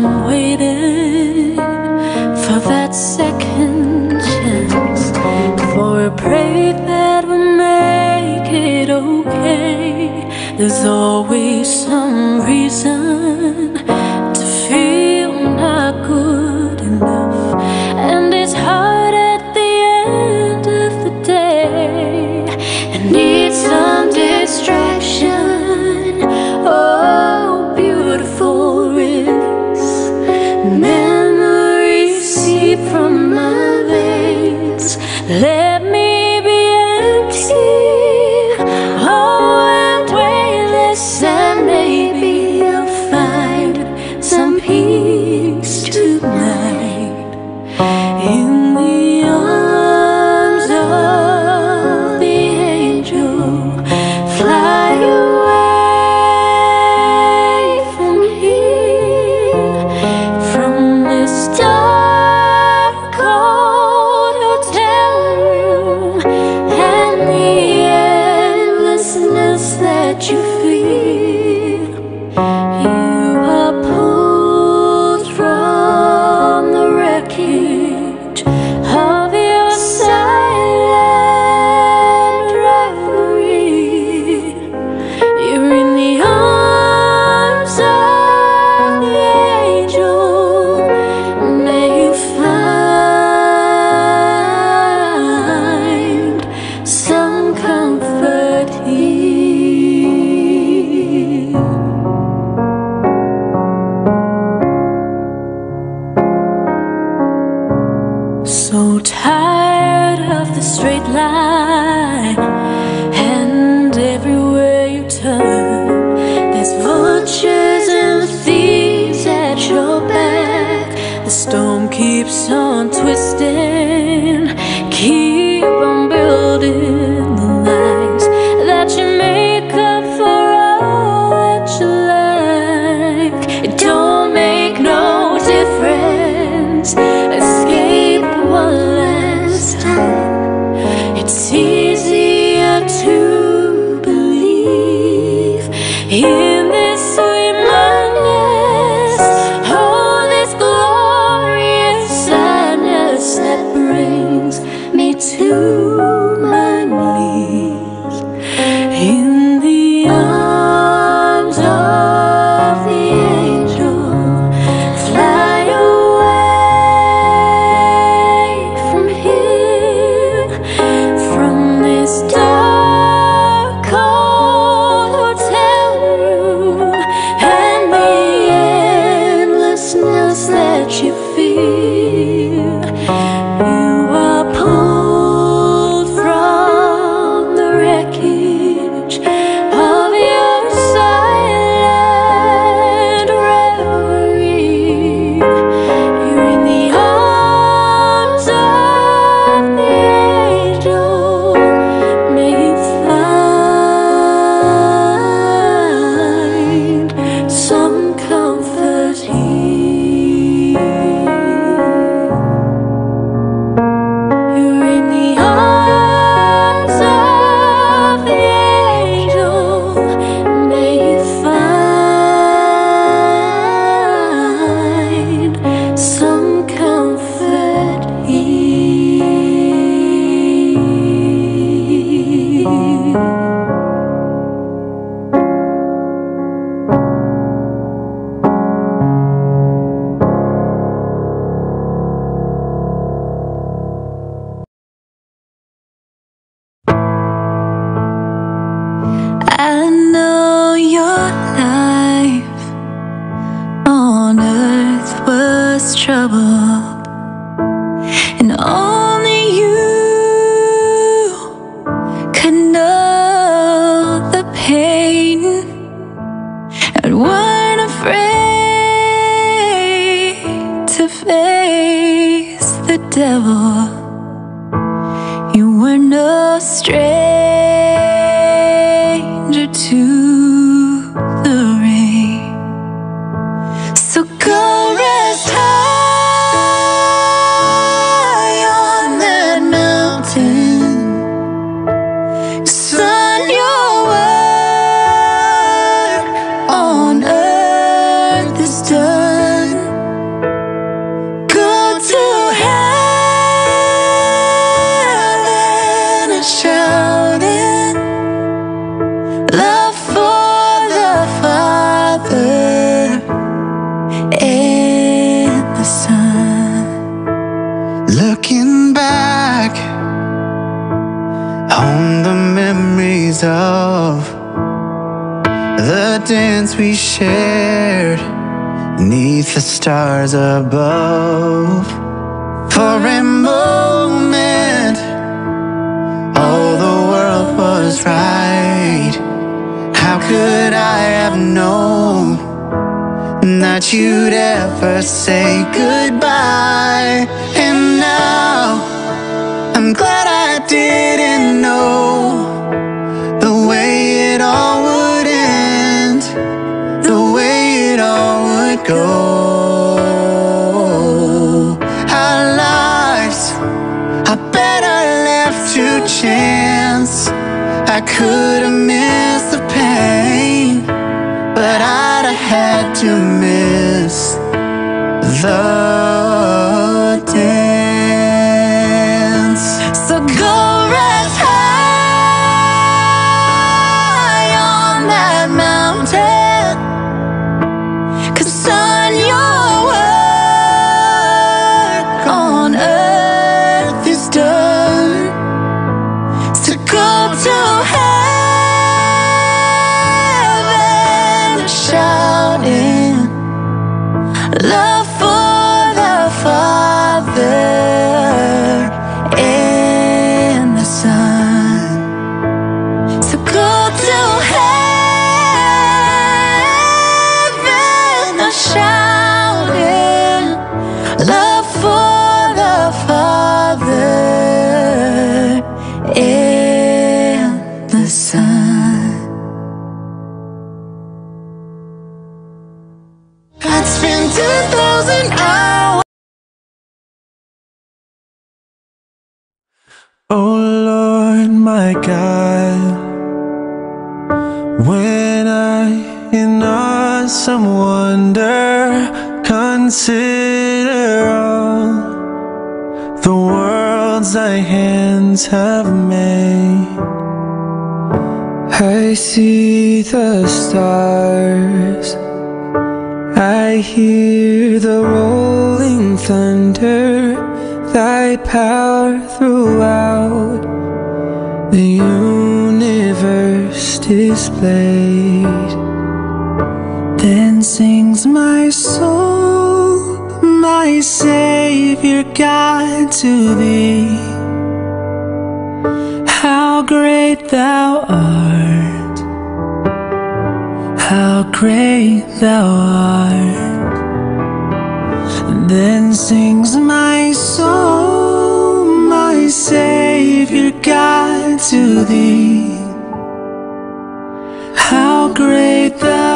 I'm waiting for that second chance, for a break that will make it okay. There's always some reason to feel not good enough, and it's hard at the end of the day. I need some distraction. Oh, beautiful risks, memories seep from my veins. Let me be empty, oh, and weightless, and maybe you'll find some peace tonight in the arms of the angel. Fly away from here, from this dark, cold hotel room, and the endlessness that you feel. You are pulled from the wreckage of your silent reverie. You're in the arms of the angel. May you find some comfort here. So tired of the straight line, and everywhere you turn there's vultures and thieves at your back. The storm keeps on twisting, keep on building the lies that you make up for all that you like. It don't make no difference. Escape one last time. It's easier to believe in this sweet madness, oh, this glorious sadness that brings me to my knees in the arms of the angel. Fly away from here, from this dark, cold hotel room, and the endlessness that you feel. You are pulled from the wreckage of your silent reverie. You're in the arms of the angel. May you find some comfort here. You're in the arms of the angel. May you find some comfort here. I know your life on earth was troubled, and only you could know the pain, and weren't afraid to face the devil. You were no stranger to the rain. So go rest high on that mountain. Son, your work on earth is done. on the memories of the dance we shared beneath the stars above. For a moment, all the world was right. How could I have known that you'd ever say goodbye? And now I'm glad I didn't know the way it all would end, the way it all would go. Our lives are better left to chance. I could have missed the pain, but I'd have had to miss the dance. So go rest high on that mountain, 'cause son, your work on earth is done. So go to heaven shouting love for the Father and the Son. So go to heaven shouting love for the Father and the Son. I'd spend 2,000 hours. Oh Lord, my God, when I in awesome wonder consider all the worlds thy hands have made, I see the stars, I hear the rolling thunder, thy power throughout the universe displayed. Then sings my soul, my Savior God, to thee. How great thou art, how great thou art. Then sings my soul, my Savior God, to thee. How great thou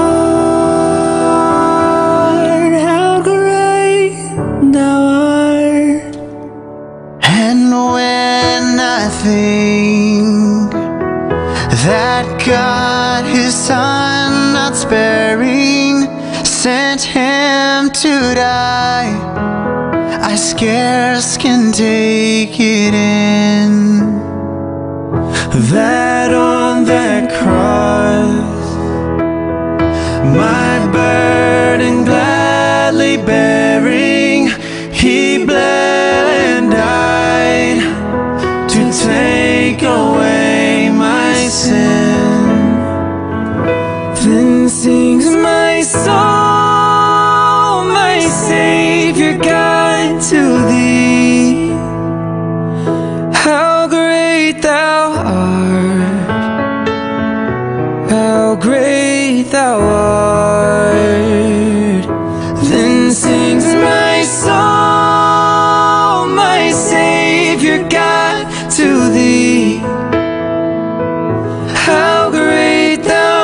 art, how great thou art. And when I think that God his Son not sparing sent him to die, I scarce can take it in, That on that cross my burden gladly bearing, he bled and died to take away my sin. Then sings my soul, my Savior God, to thee. How great thou art, how great thou art. Then sings my soul, my Savior God, to thee. How great thou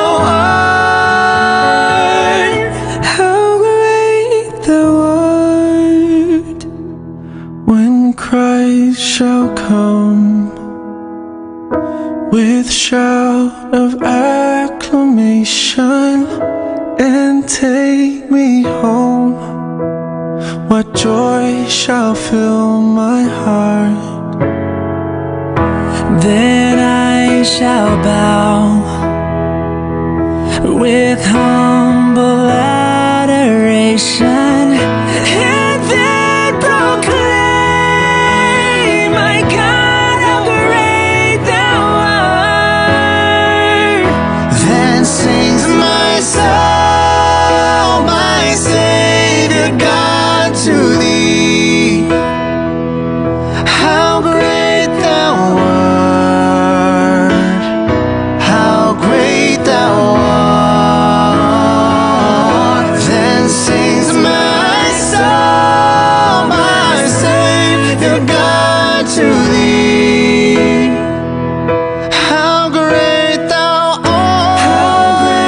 art, how great thou art. When Christ shall come with shout of acclamation and take me home, what joy shall fill my heart. Then I shall bow with humble adoration, and then proclaim, my God, how great thou sings my soul, my Savior God, to thee. How great thou art, how great thou art. Then sings my soul, my Savior God, to thee. How great thou art,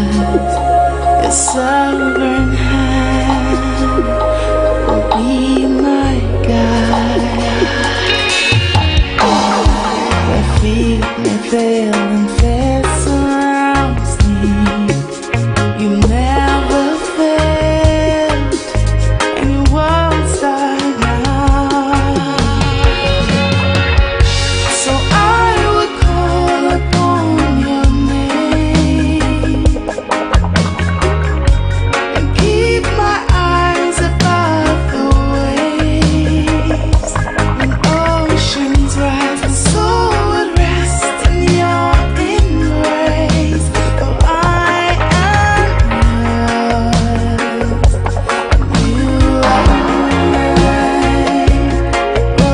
Your sovereign hand will be my guide. Where feet may fail and fear surrounds me, you never failed, and you won't start now. So I will call upon your name and keep my eyes above the waves. When oceans rise, my soul would rest in your embrace. For I am yours, you are mine. Oh,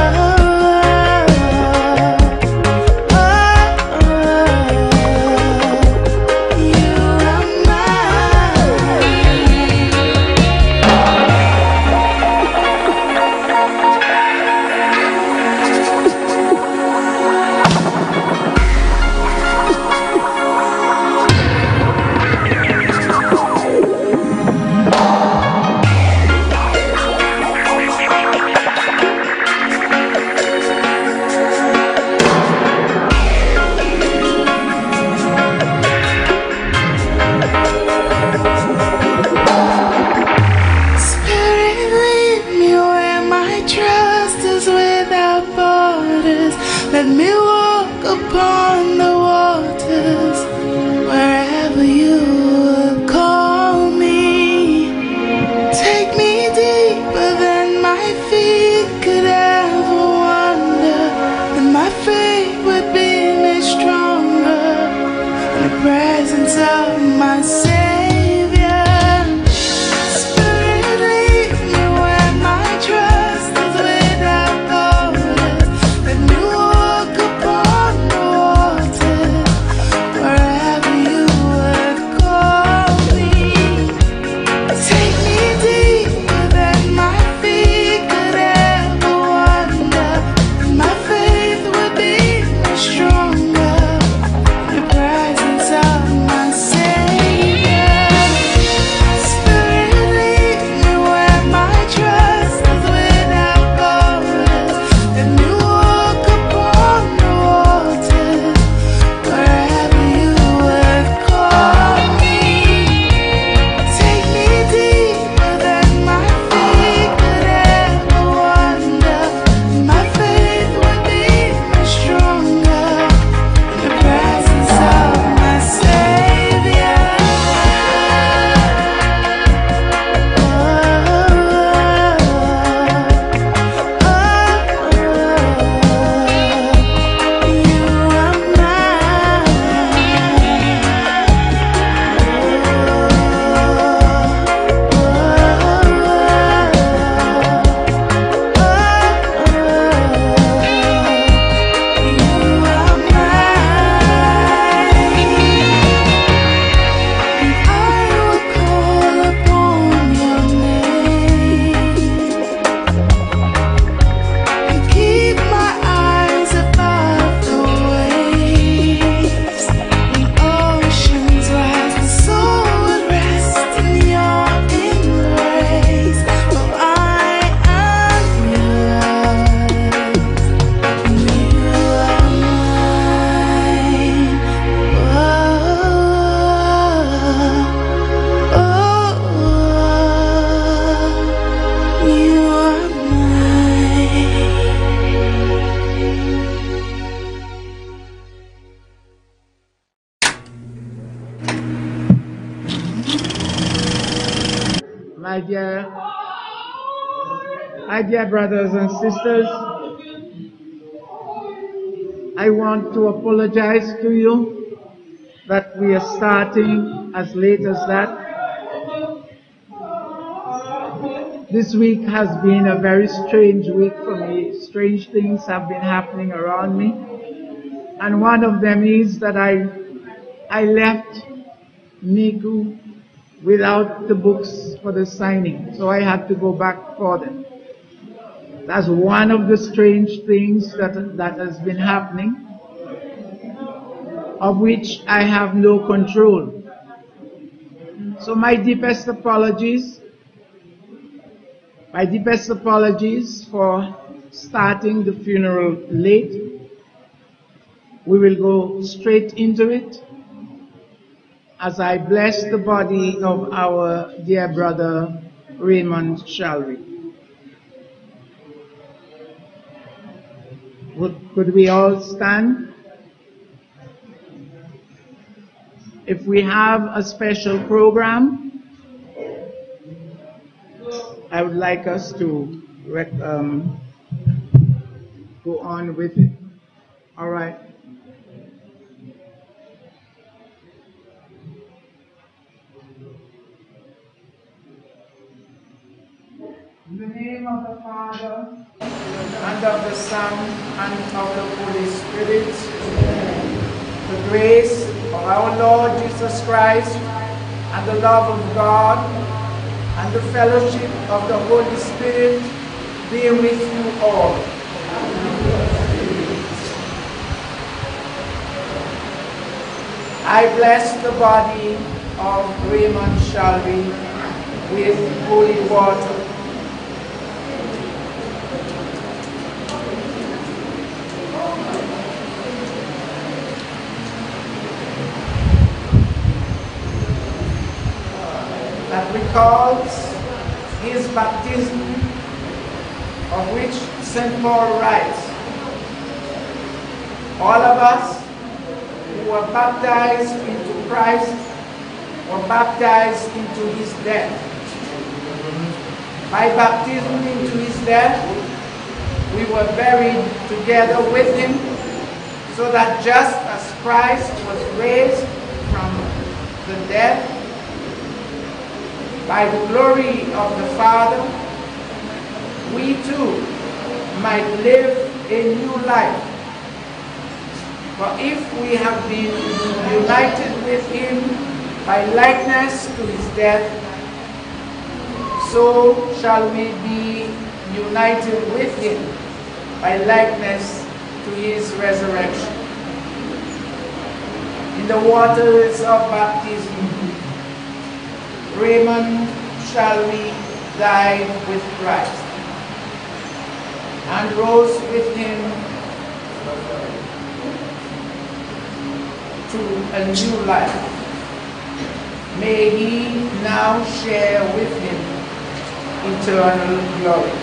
you are Spirit, lead me where my trust is without borders. Let me walk upon the waters wherever you would call me. Take me deeper than my feet could ever wander, and my faith would be made stronger in the presence of my Savior. Spirit, lead me where my trust is without borders. Let me walk upon the waters wherever you would call me. Take me deeper than my feet could ever wander, and my faith would be made stronger in the presence of my Savior. Spirit, lead me where my trust is without borders. Let me walk upon the waters wherever you would call me. Take me deeper than my feet could ever wander, and my faith would be made stronger in the presence of my Savior. Keep my eyes above the waves. When oceans rise, my soul would rest in your embrace. For I am yours, and you are mine. You are mine. My dear brothers and sisters, I want to apologize to you that we are starting as late as that. This week has been a very strange week for me. Strange things have been happening around me. And one of them is that I left Niku without the books for the signing, so I had to go back for them. That's one of the strange things that has been happening, of which I have no control. So my deepest apologies. My deepest apologies for starting the funeral late. We will go straight into it as I bless the body of our dear brother Raymond Charlery. Could we all stand? If we have a special program, I would like us to go on with it. All right. In the name of the Father, and of the Son, and of the Holy Spirit, the grace of our Lord Jesus Christ, and the love of God, and the fellowship of the Holy Spirit be with you all. I bless the body of Raymond Charlery with holy water. That recalls his baptism, of which St. Paul writes, all of us who were baptized into Christ were baptized into his death. By baptism into his death, we were buried together with him, so that just as Christ was raised from the dead by the glory of the Father, we too might live a new life. For if we have been united with him by likeness to his death, so shall we be united with him by likeness to his resurrection. In the waters of baptism, Raymond Charlery died with Christ and rose with him to a new life. May he now share with him eternal glory.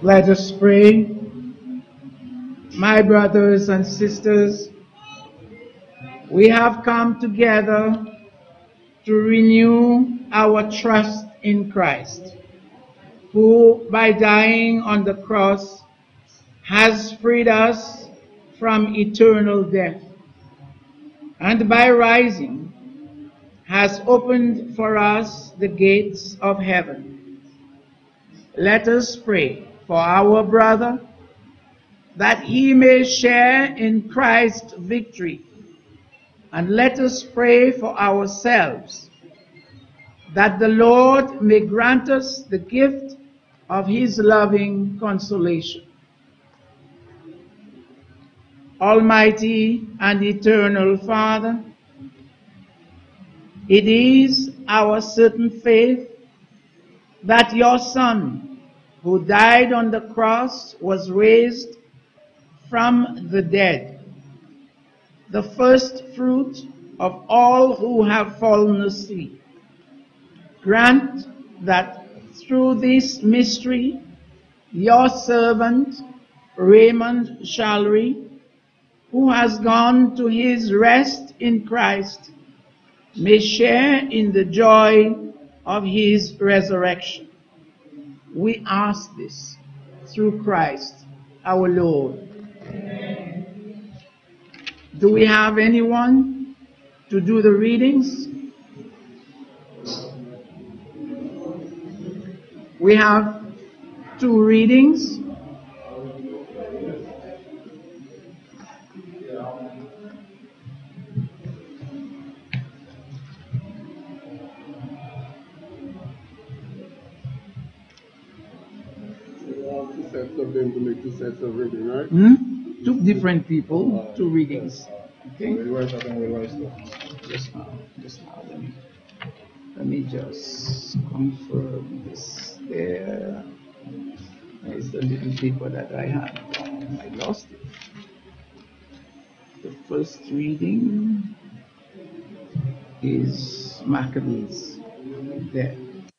Let us pray. My brothers and sisters, we have come together to renew our trust in Christ, who by dying on the cross has freed us from eternal death, and by rising has opened for us the gates of heaven. Let us pray for our brother, that he may share in Christ's victory. And let us pray for ourselves, that the Lord may grant us the gift of his loving consolation. Almighty and eternal Father, it is our certain faith that your Son, who died on the cross, was raised from the dead, the first fruit of all who have fallen asleep. Grant that through this mystery, your servant, Raymond Charlery, who has gone to his rest in Christ, may share in the joy of his resurrection. We ask this through Christ our Lord. Do we have anyone to do the readings? We have 2 readings. Two sets of them to make 2 sets of reading, right? 2 different people, 2 readings. Okay. Just now. Let me just confirm this there. There's the little paper that I had. I lost it. The first reading is Maccabees. There.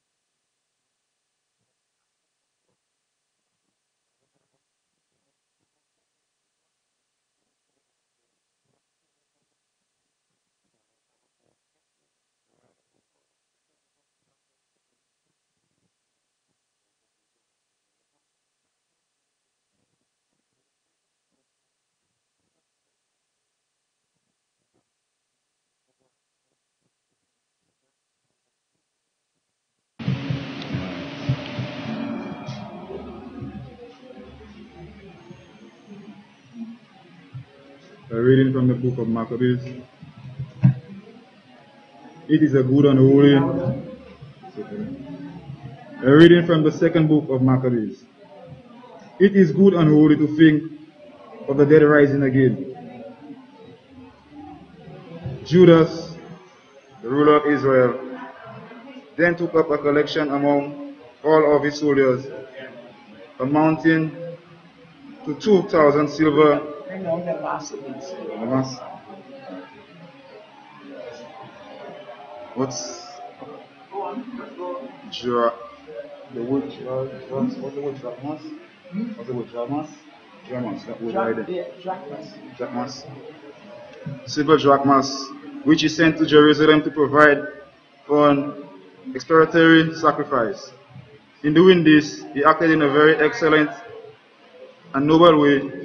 A reading from the book of Maccabees. It is a good and holy. A reading from the second book of Maccabees. It is good and holy to think of the dead rising again. Judas, the ruler of Israel, then took up a collection among all of his soldiers, amounting to 2,000 silver. What's the word drachmas? What's the word drachmas? What's the word drachmas? Drachmas, that word right there. Drachmas. Silver drachmas, which he sent to Jerusalem to provide for an expiatory sacrifice. In doing this, he acted in a very excellent and noble way,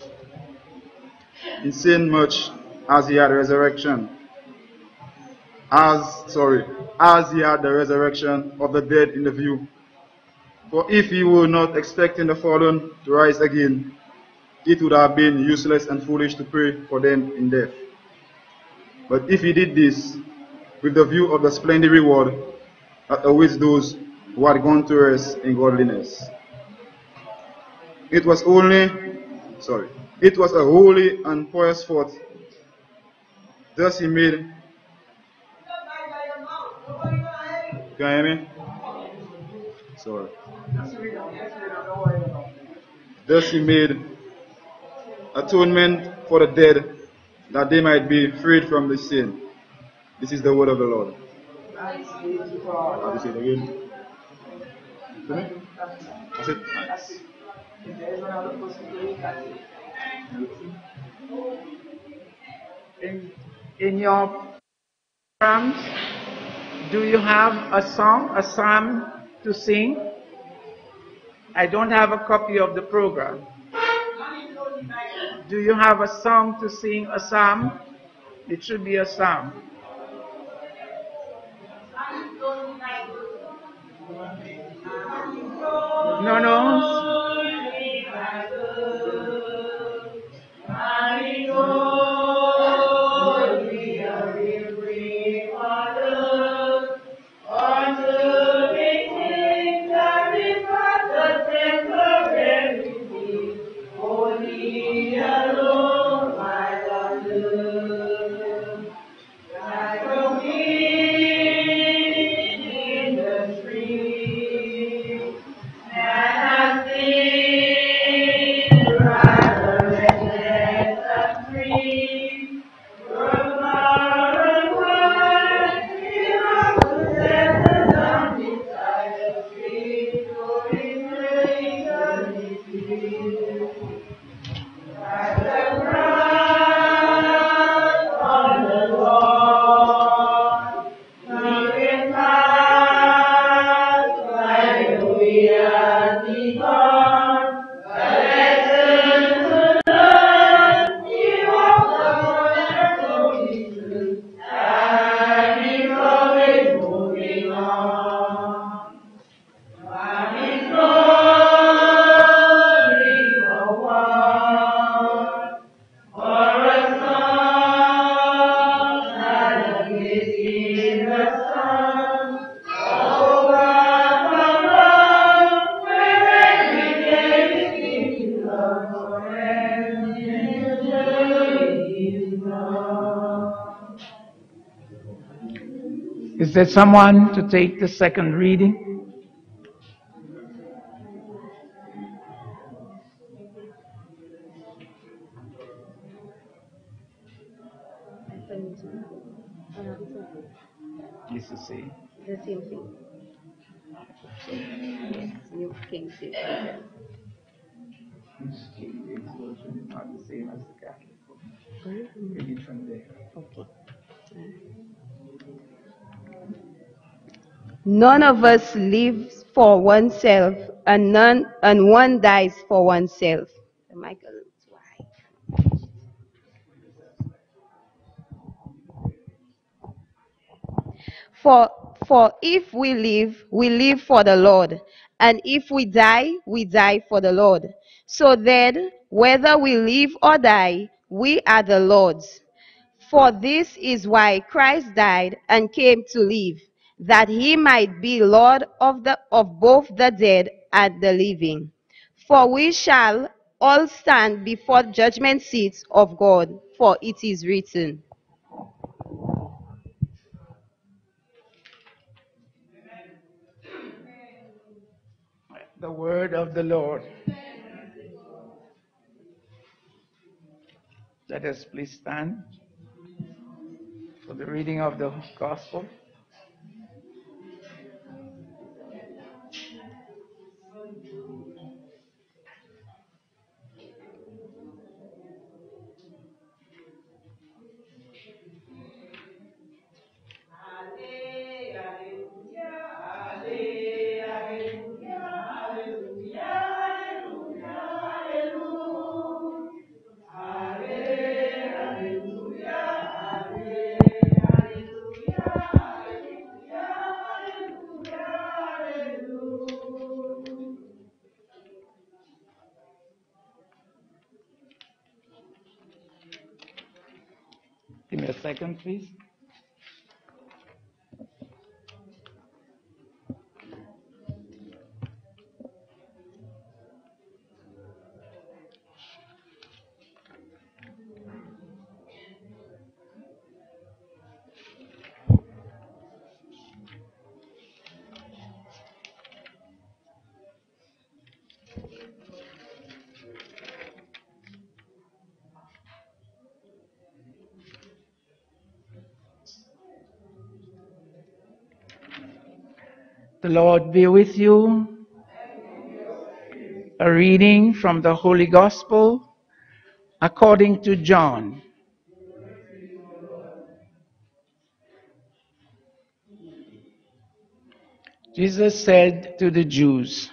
in saying much as he had resurrection. As he had the resurrection of the dead in the view. For if he were not expecting the fallen to rise again, it would have been useless and foolish to pray for them in death. But if he did this with the view of the splendid reward that awaits those who had gone to rest in godliness, it was a holy and pious thought. Thus he made. Can you hear me? Sorry. Thus he made atonement for the dead, that they might be freed from the sin. This is the word of the Lord. Have you said it again? That's it? Nice. If there is another person to read, that's it. In your programs, do you have a song, a psalm to sing? I don't have a copy of the program. Do you have a song to sing, a psalm? It should be a psalm. No, no. Is there someone to take the second reading? It's the same. The same thing. Yes, New King James Version. Not the same as the Catholic book. Read it from there. Okay. None of us lives for oneself, and one dies for oneself. Michael, why? For if we live for the Lord, and if we die for the Lord. So then, whether we live or die, we are the Lord's. For this is why Christ died and came to live, that he might be Lord of both the dead and the living. For we shall all stand before judgment seats of God, for it is written. The word of the Lord. Let us please stand for the reading of the gospel. Give me a second, please. The Lord be with you. A reading from the Holy Gospel according to John. Jesus said to the Jews,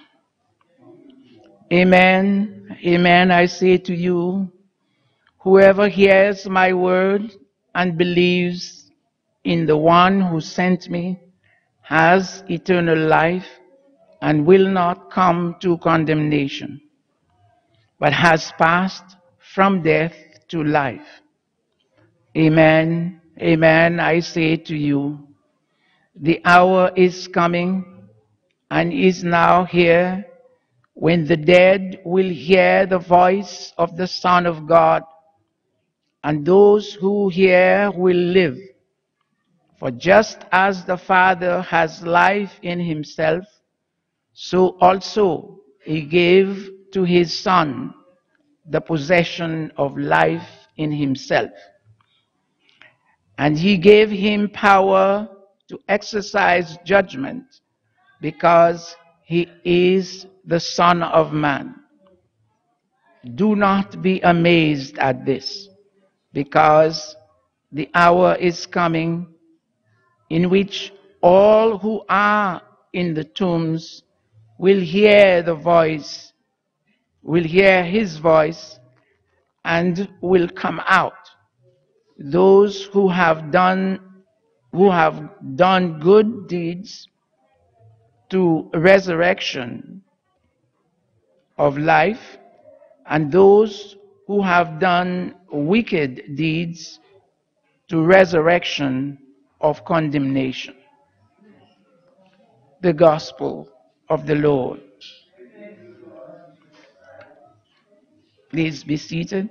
"Amen, amen, I say to you, whoever hears my word and believes in the one who sent me has eternal life and will not come to condemnation, but has passed from death to life. Amen, amen, I say to you, the hour is coming and is now here when the dead will hear the voice of the Son of God, and those who hear will live. For just as the Father has life in himself, so also he gave to his Son the possession of life in himself. And he gave him power to exercise judgment because he is the Son of Man. Do not be amazed at this, because the hour is coming in which all who are in the tombs will hear his voice, and will come out. Those who have done good deeds to resurrection of life, and those who have done wicked deeds to resurrection of condemnation." The Gospel of the Lord. Please be seated.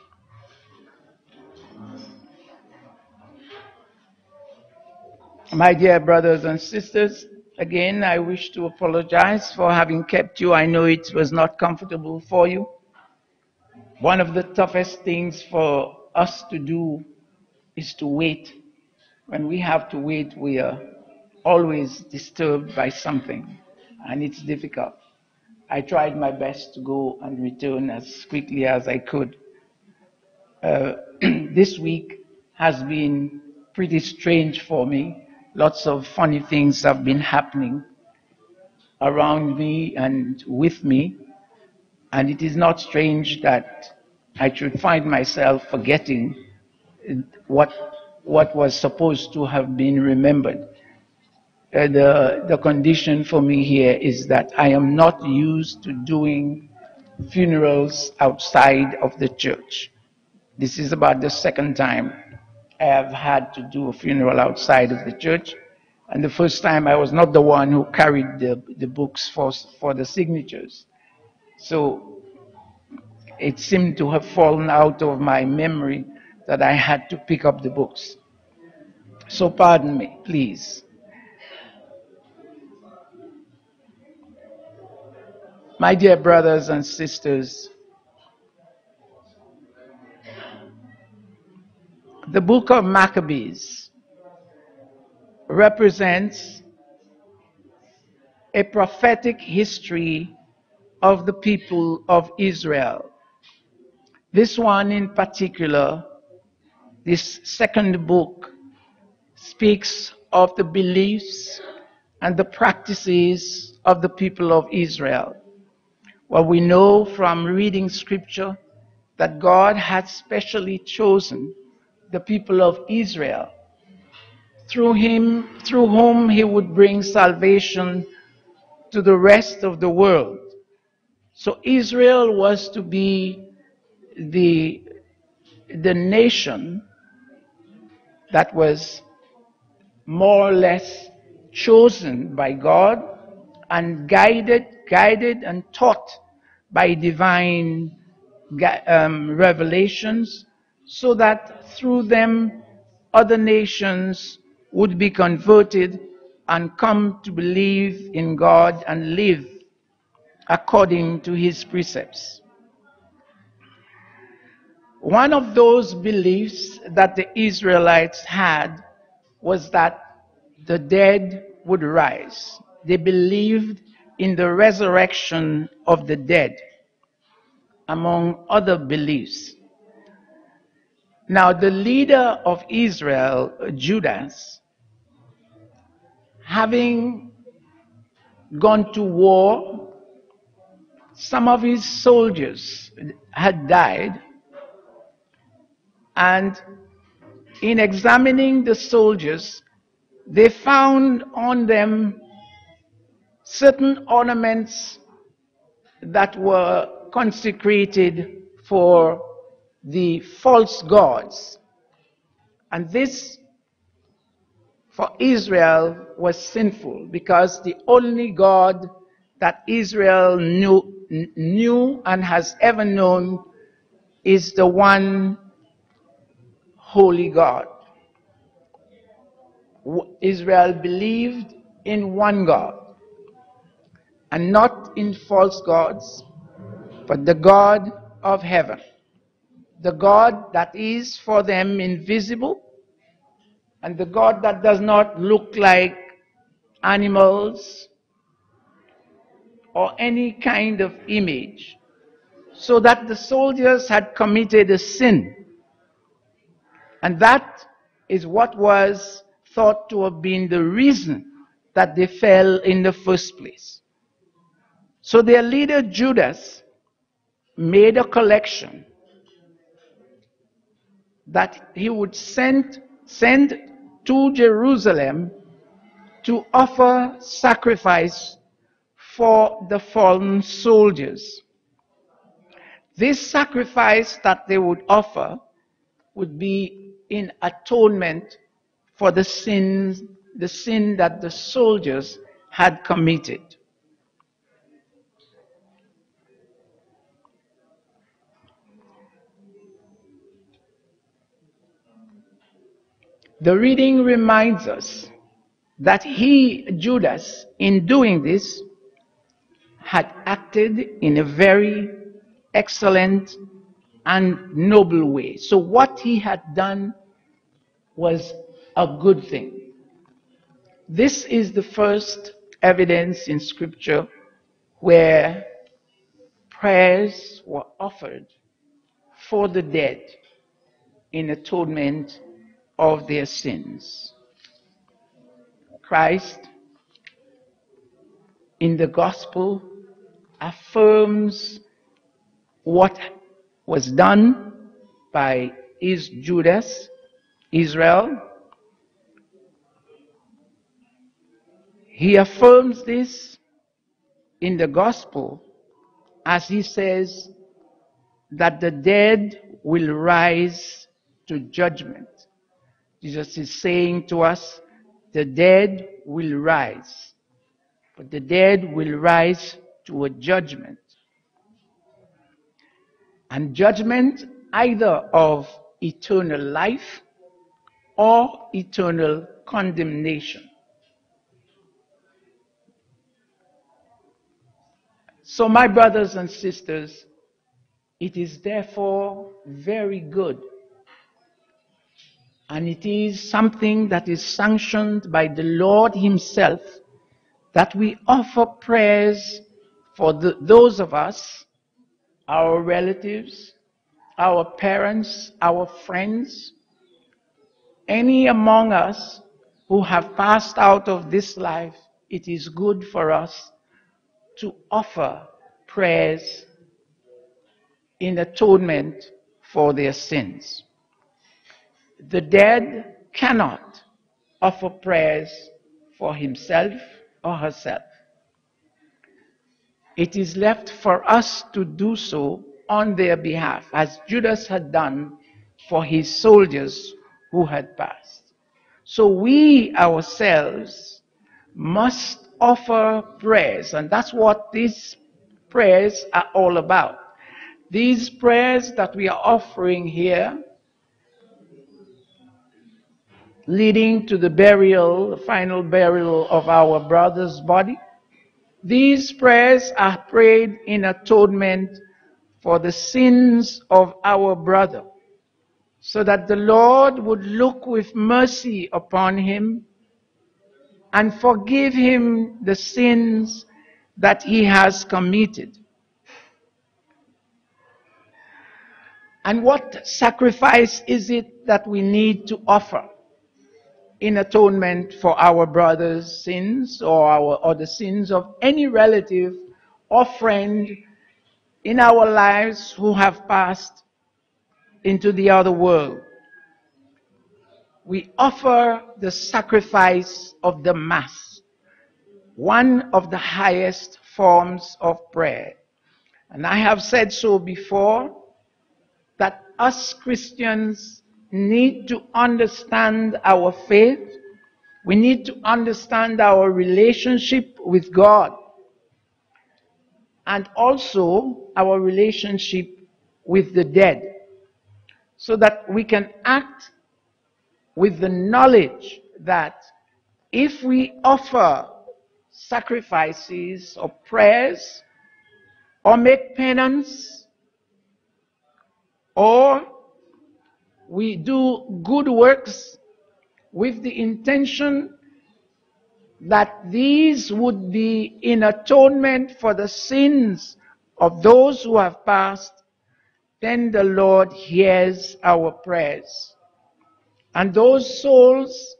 My dear brothers and sisters, again, I wish to apologize for having kept you. I know it was not comfortable for you. One of the toughest things for us to do is to wait. When we have to wait, we are always disturbed by something, and it's difficult. I tried my best to go and return as quickly as I could. This week has been pretty strange for me. Lots of funny things have been happening around me and with me, and it is not strange that I should find myself forgetting what was supposed to have been remembered. The condition for me here is that I am not used to doing funerals outside of the church. This is about the second time I have had to do a funeral outside of the church. And the first time I was not the one who carried the books for the signatures. So it seemed to have fallen out of my memory that I had to pick up the books. So pardon me, please. My dear brothers and sisters, the book of Maccabees represents a prophetic history of the people of Israel. This one in particular, this second book, speaks of the beliefs and the practices of the people of Israel. Well, we know from reading scripture that God had specially chosen the people of Israel, through whom he would bring salvation to the rest of the world. So Israel was to be the nation that was more or less chosen by God and guided and taught by divine revelations, so that through them other nations would be converted and come to believe in God and live according to his precepts. One of those beliefs that the Israelites had was that the dead would rise. They believed in the resurrection of the dead, among other beliefs. Now, the leader of Israel, Judas, having gone to war, some of his soldiers had died, and in examining the soldiers, they found on them certain ornaments that were consecrated for the false gods. And this, for Israel, was sinful, because the only God that Israel knew and has ever known is the one holy God. Israel believed in one God, and not in false gods, but the God of heaven, the God that is for them invisible, and the God that does not look like animals or any kind of image. So that the soldiers had committed a sin, and that is what was thought to have been the reason that they fell in the first place. So their leader Judas made a collection that he would send to Jerusalem to offer sacrifice for the fallen soldiers. This sacrifice that they would offer would be in atonement for the sin that the soldiers had committed. The reading reminds us that he, Judas, in doing this, had acted in a very excellent and noble way. So what he had done was a good thing. This is the first evidence in Scripture where prayers were offered for the dead in atonement of their sins. Christ, in the gospel, affirms what was done by Judas, Israel. He affirms this in the gospel as he says that the dead will rise to judgment. Jesus is saying to us, the dead will rise, but the dead will rise to a judgment. And judgment either of eternal life or eternal condemnation. So, my brothers and sisters, it is therefore very good, and it is something that is sanctioned by the Lord himself, that we offer prayers for those of us, our relatives, our parents, our friends, any among us who have passed out of this life. It is good for us to offer prayers in atonement for their sins. The dead cannot offer prayers for himself or herself. It is left for us to do so on their behalf, as Judas had done for his soldiers who had passed. So we ourselves must offer prayers, and that's what these prayers are all about. These prayers that we are offering here, leading to the burial, the final burial of our brother's body, these prayers are prayed in atonement for the sins of our brother, so that the Lord would look with mercy upon him and forgive him the sins that he has committed. And what sacrifice is it that we need to offer in atonement for our brother's sins or the sins of any relative or friend in our lives who have passed into the other world? We offer the sacrifice of the Mass, one of the highest forms of prayer. And I have said so before, that us Christians need to understand our faith. We need to understand our relationship with God, and also our relationship with the dead, so that we can act with the knowledge that if we offer sacrifices or prayers or make penance or we do good works with the intention that these would be in atonement for the sins of those who have passed, then the Lord hears our prayers. And those souls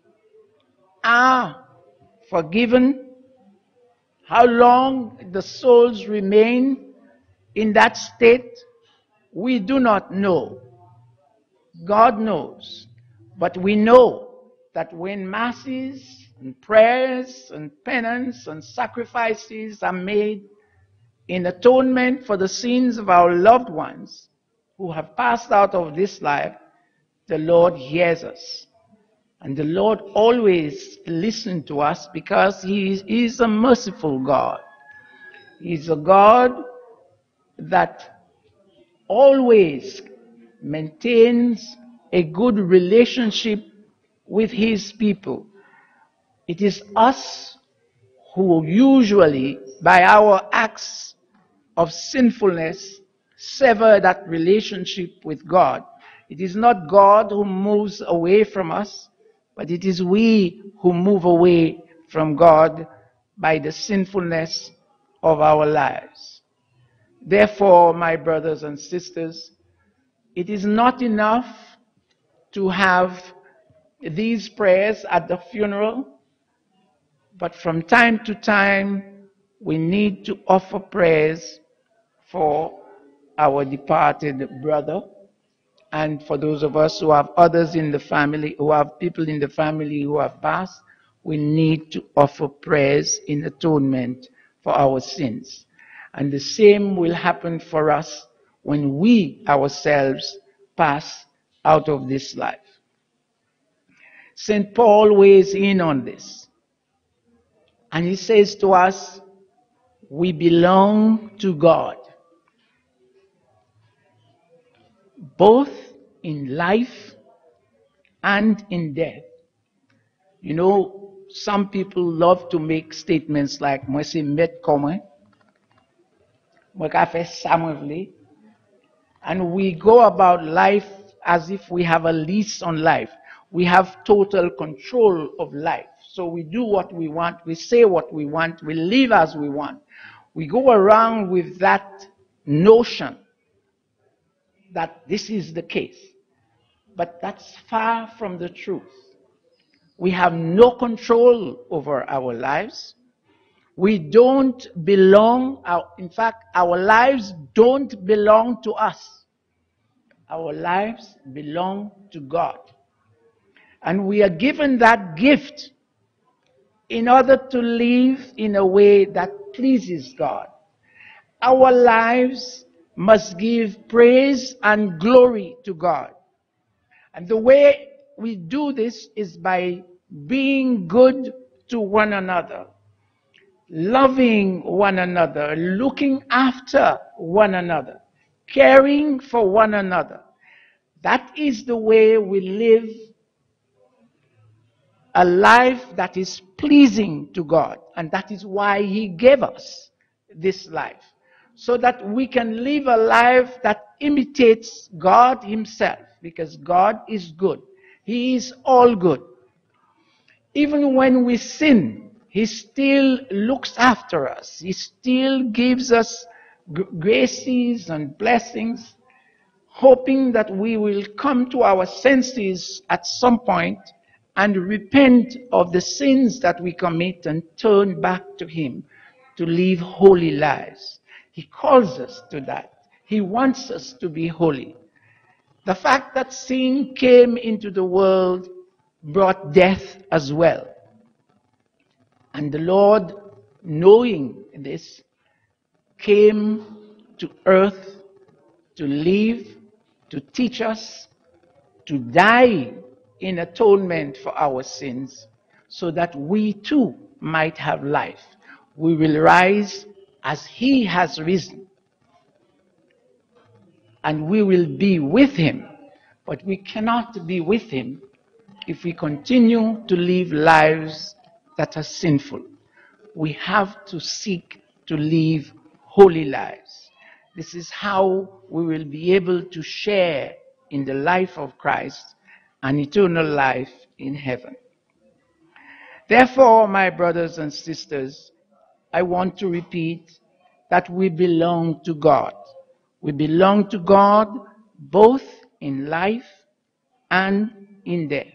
are forgiven. How long the souls remain in that state, we do not know. God knows. But we know that when masses and prayers and penance and sacrifices are made in atonement for the sins of our loved ones who have passed out of this life, the Lord hears us. And the Lord always listens to us because He is a merciful God. He's a God that always maintains a good relationship with His people. It is us who usually, by our acts of sinfulness, sever that relationship with God. It is not God who moves away from us, but it is we who move away from God by the sinfulness of our lives. Therefore, my brothers and sisters, it is not enough to have these prayers at the funeral, but from time to time, we need to offer prayers for our departed brother, and for those of us who have others in the family, who have people in the family who have passed, we need to offer prayers in atonement for our sins. And the same will happen for us when we ourselves pass out of this life. St. Paul weighs in on this. And he says to us, we belong to God, both in life and in death. You know, some people love to make statements like, "Moi c'est met comme, moi ka fait ça moi vle." And we go about life as if we have a lease on life. We have total control of life. So we do what we want, we say what we want, we live as we want. We go around with that notion that this is the case. But that's far from the truth. We have no control over our lives. We don't belong, in fact, our lives don't belong to us. Our lives belong to God. And we are given that gift in order to live in a way that pleases God. Our lives must give praise and glory to God. And the way we do this is by being good to one another, loving one another, looking after one another, caring for one another. That is the way we live a life that is pleasing to God. And that is why He gave us this life, so that we can live a life that imitates God Himself, because God is good. He is all good. Even when we sin, He still looks after us. He still gives us graces and blessings, hoping that we will come to our senses at some point and repent of the sins that we commit and turn back to Him to live holy lives. He calls us to that. He wants us to be holy. The fact that sin came into the world brought death as well. And the Lord, knowing this, came to earth to live, to teach us, to die in atonement for our sins, so that we too might have life. We will rise as He has risen, and we will be with Him. But we cannot be with Him if we continue to live lives that are sinful. We have to seek to live holy lives. This is how we will be able to share in the life of Christ and eternal life in heaven. Therefore, my brothers and sisters, I want to repeat that we belong to God. We belong to God both in life and in death.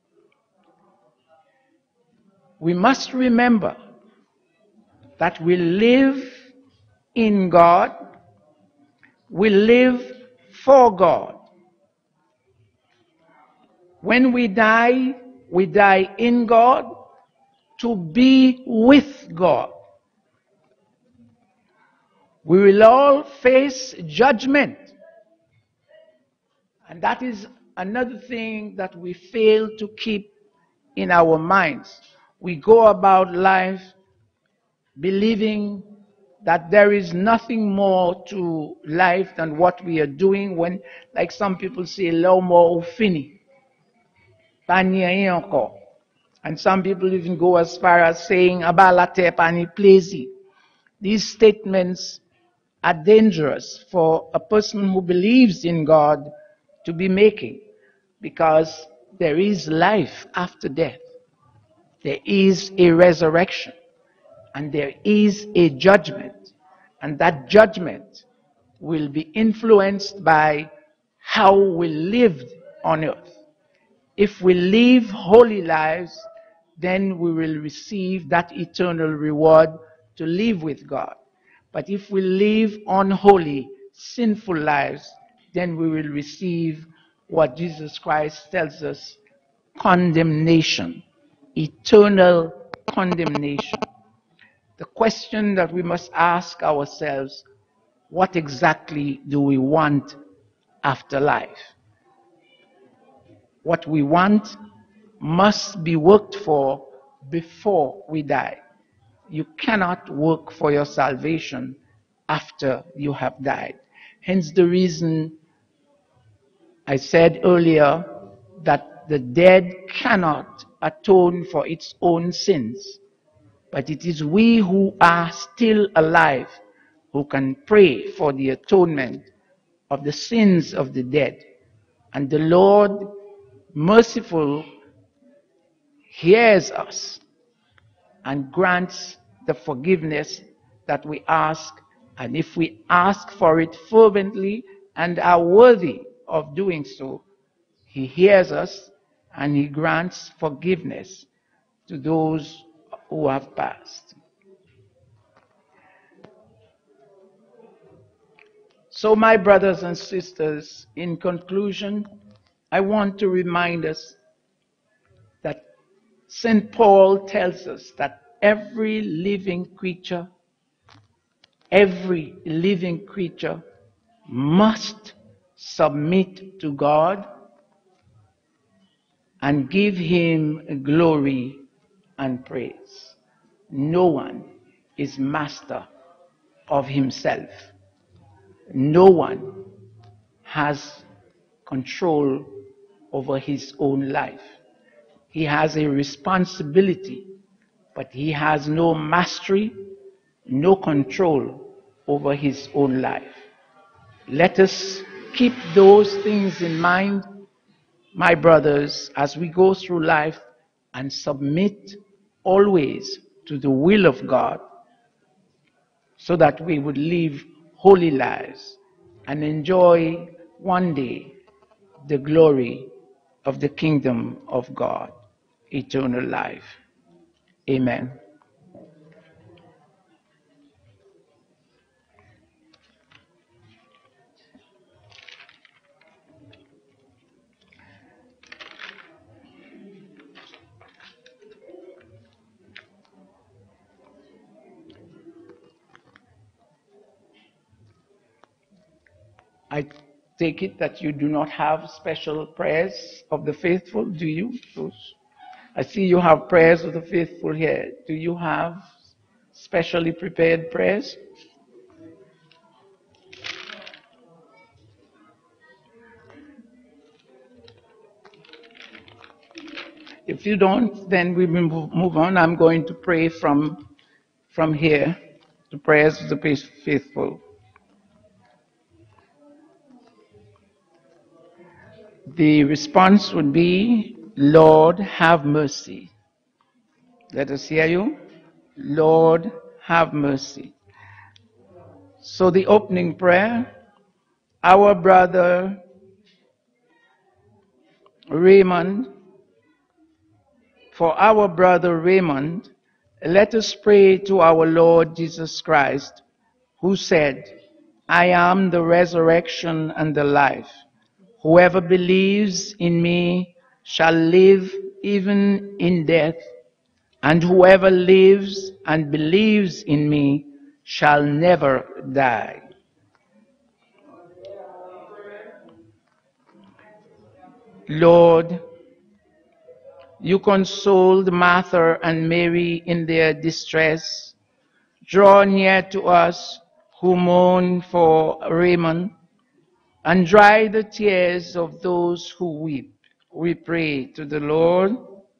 We must remember that we live in God, we live for God. When we die in God to be with God. We will all face judgment. And that is another thing that we fail to keep in our minds. We go about life believing that there is nothing more to life than what we are doing when, like some people say, "Lo mo fini." And some people even go as far as saying, "Abalate pani plezi." These statements are dangerous for a person who believes in God to be making, because there is life after death. There is a resurrection, and there is a judgment, and that judgment will be influenced by how we lived on earth. If we live holy lives, then we will receive that eternal reward to live with God. But if we live unholy, sinful lives, then we will receive what Jesus Christ tells us: condemnation, eternal condemnation. The question that we must ask ourselves: what exactly do we want after life? What we want must be worked for before we die. You cannot work for your salvation after you have died. Hence the reason I said earlier that the dead cannot atone for its own sins, but it is we who are still alive who can pray for the atonement of the sins of the dead. And the Lord, merciful, hears us and grants the forgiveness that we ask. And if we ask for it fervently and are worthy of doing so, He hears us and He grants forgiveness to those who have passed. So, my brothers and sisters, in conclusion, I want to remind us that St. Paul tells us that every living creature must submit to God and give Him glory and praise. No one is master of himself. No one has control over his own life. He has a responsibility, but he has no mastery, no control over his own life. Let us keep those things in mind, my brothers, as we go through life, and submit always to the will of God, so that we would live holy lives and enjoy one day the glory of the kingdom of God, eternal life. Amen. I take it that you do not have special prayers of the faithful, do you? I see you have prayers of the faithful here. Do you have specially prepared prayers? If you don't, then we will move on. I'm going to pray from here, the prayers of the faithful. The response would be, Lord, have mercy. Let us hear you. Lord, have mercy. So the opening prayer, our brother Raymond, for our brother Raymond, let us pray to our Lord Jesus Christ, who said, I am the resurrection and the life. Whoever believes in me shall live even in death, and whoever lives and believes in me shall never die. Lord, you consoled Martha and Mary in their distress. Draw near to us who mourn for Raymond, and dry the tears of those who weep. We pray to the Lord.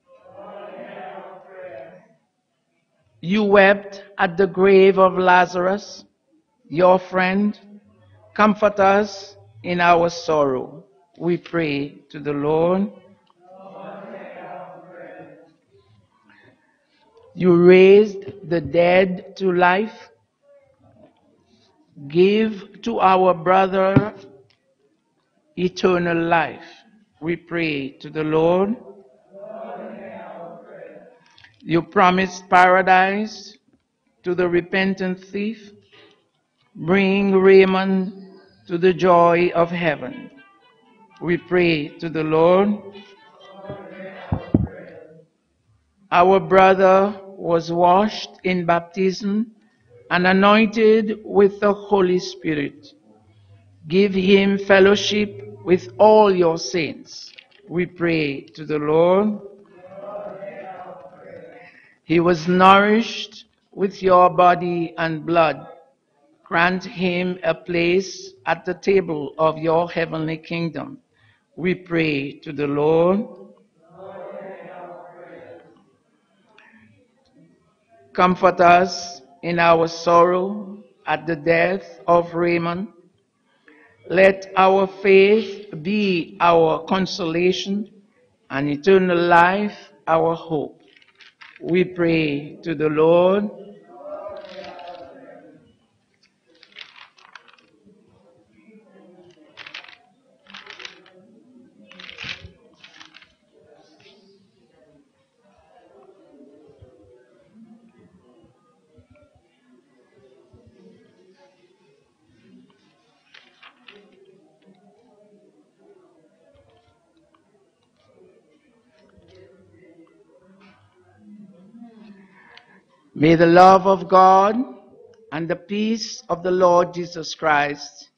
You wept at the grave of Lazarus, your friend. Comfort us in our sorrow. We pray to the Lord. You raised the dead to life. Give to our brother eternal life. We pray to the Lord. You promised paradise to the repentant thief. Bring Raymond to the joy of heaven. We pray to the Lord. Our brother was washed in baptism and anointed with the Holy Spirit. Give him fellowship with all your saints. We pray to the Lord. He was nourished with your body and blood. Grant him a place at the table of your heavenly kingdom. We pray to the Lord. Comfort us in our sorrow at the death of Raymond. Let our faith be our consolation and eternal life our hope. We pray to the Lord. May the love of God and the peace of the Lord Jesus Christ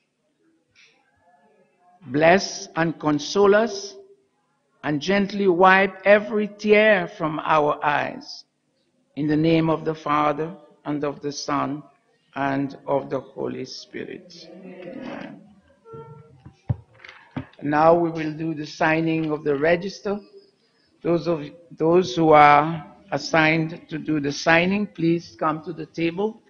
bless and console us and gently wipe every tear from our eyes. In the name of the Father, and of the Son, and of the Holy Spirit. Amen. Now we will do the signing of the register. Those who are assigned to do the signing, please come to the table.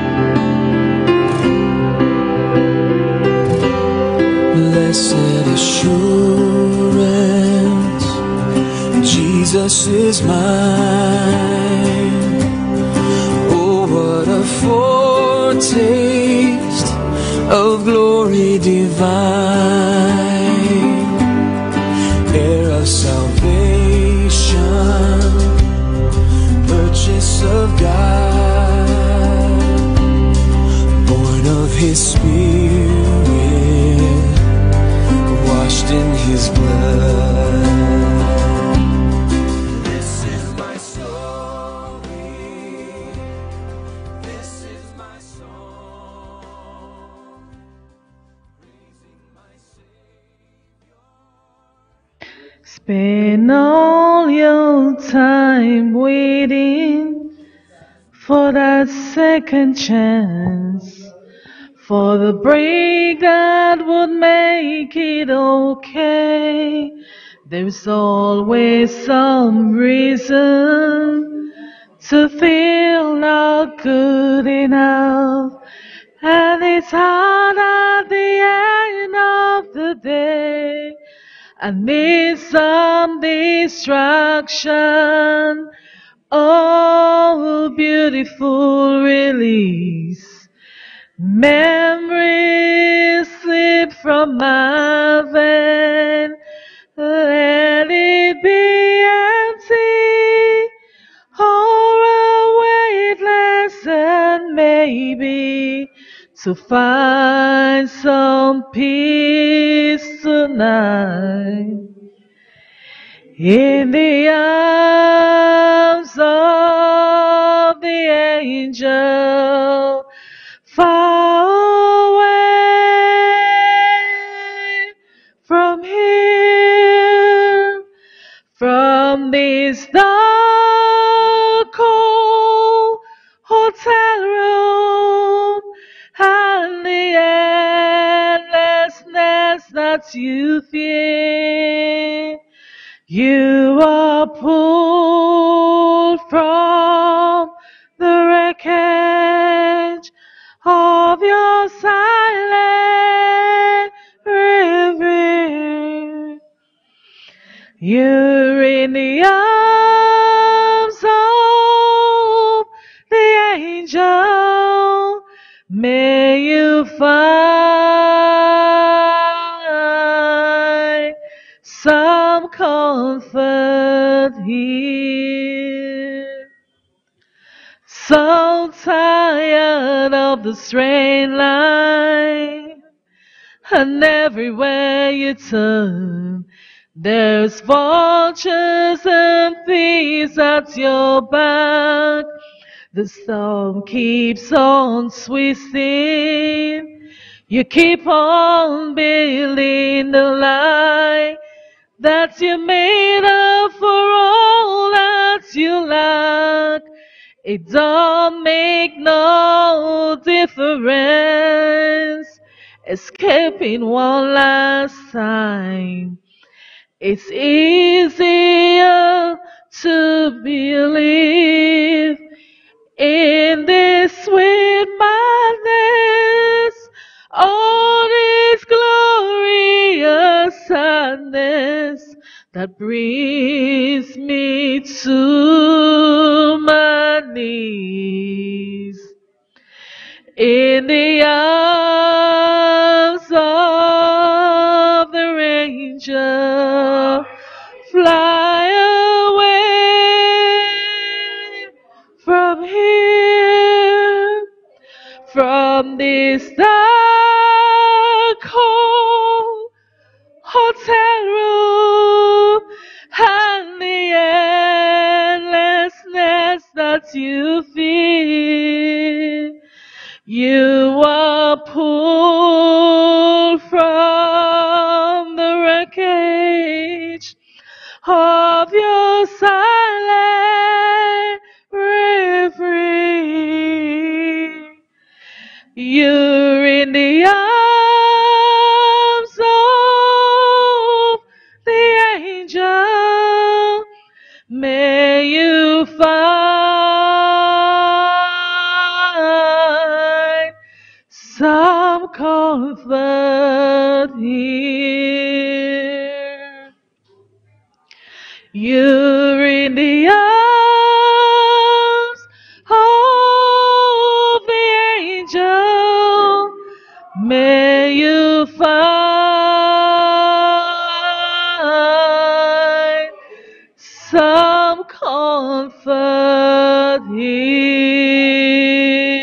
Blessed assurance, Jesus is mine. Oh, what a foretaste of glory divine, heir of salvation, purchase of God, born of His Spirit, washed in His blood. This is my story. This is my song. Praising my Savior. Spend all your time waiting for that second chance, for the break that would make it okay. There's always some reason to feel not good enough, and it's hard at the end of the day. I need some distraction. Oh, beautiful release. Memories slip from my vein. Let it be empty, or a weightless, and maybe to find some peace tonight in the arms of the angel, far away from here, from this dark cold hotel room, and the endlessness that you fear. You are pulled from the wreckage of your silent river. You're in the arms of the angel. May you find some comfort here. So tired of the strain line, and everywhere you turn, there's vultures and thieves at your back. The storm keeps on twisting. You keep on building the lie that you made up for all that you lack. It don't make no difference. Escaping one last time. It's easier to believe in this sweet madness, all this glorious sadness that brings me to my knees. In the arms of the ranger, fly away from here, from this dark cold hotel room, and the endlessness that you feel. You are pulled from the wreckage of your silent reverie. You're in the arms of the angel. May you find some comfort here. You're in the arms of the angel may you find some comfort here.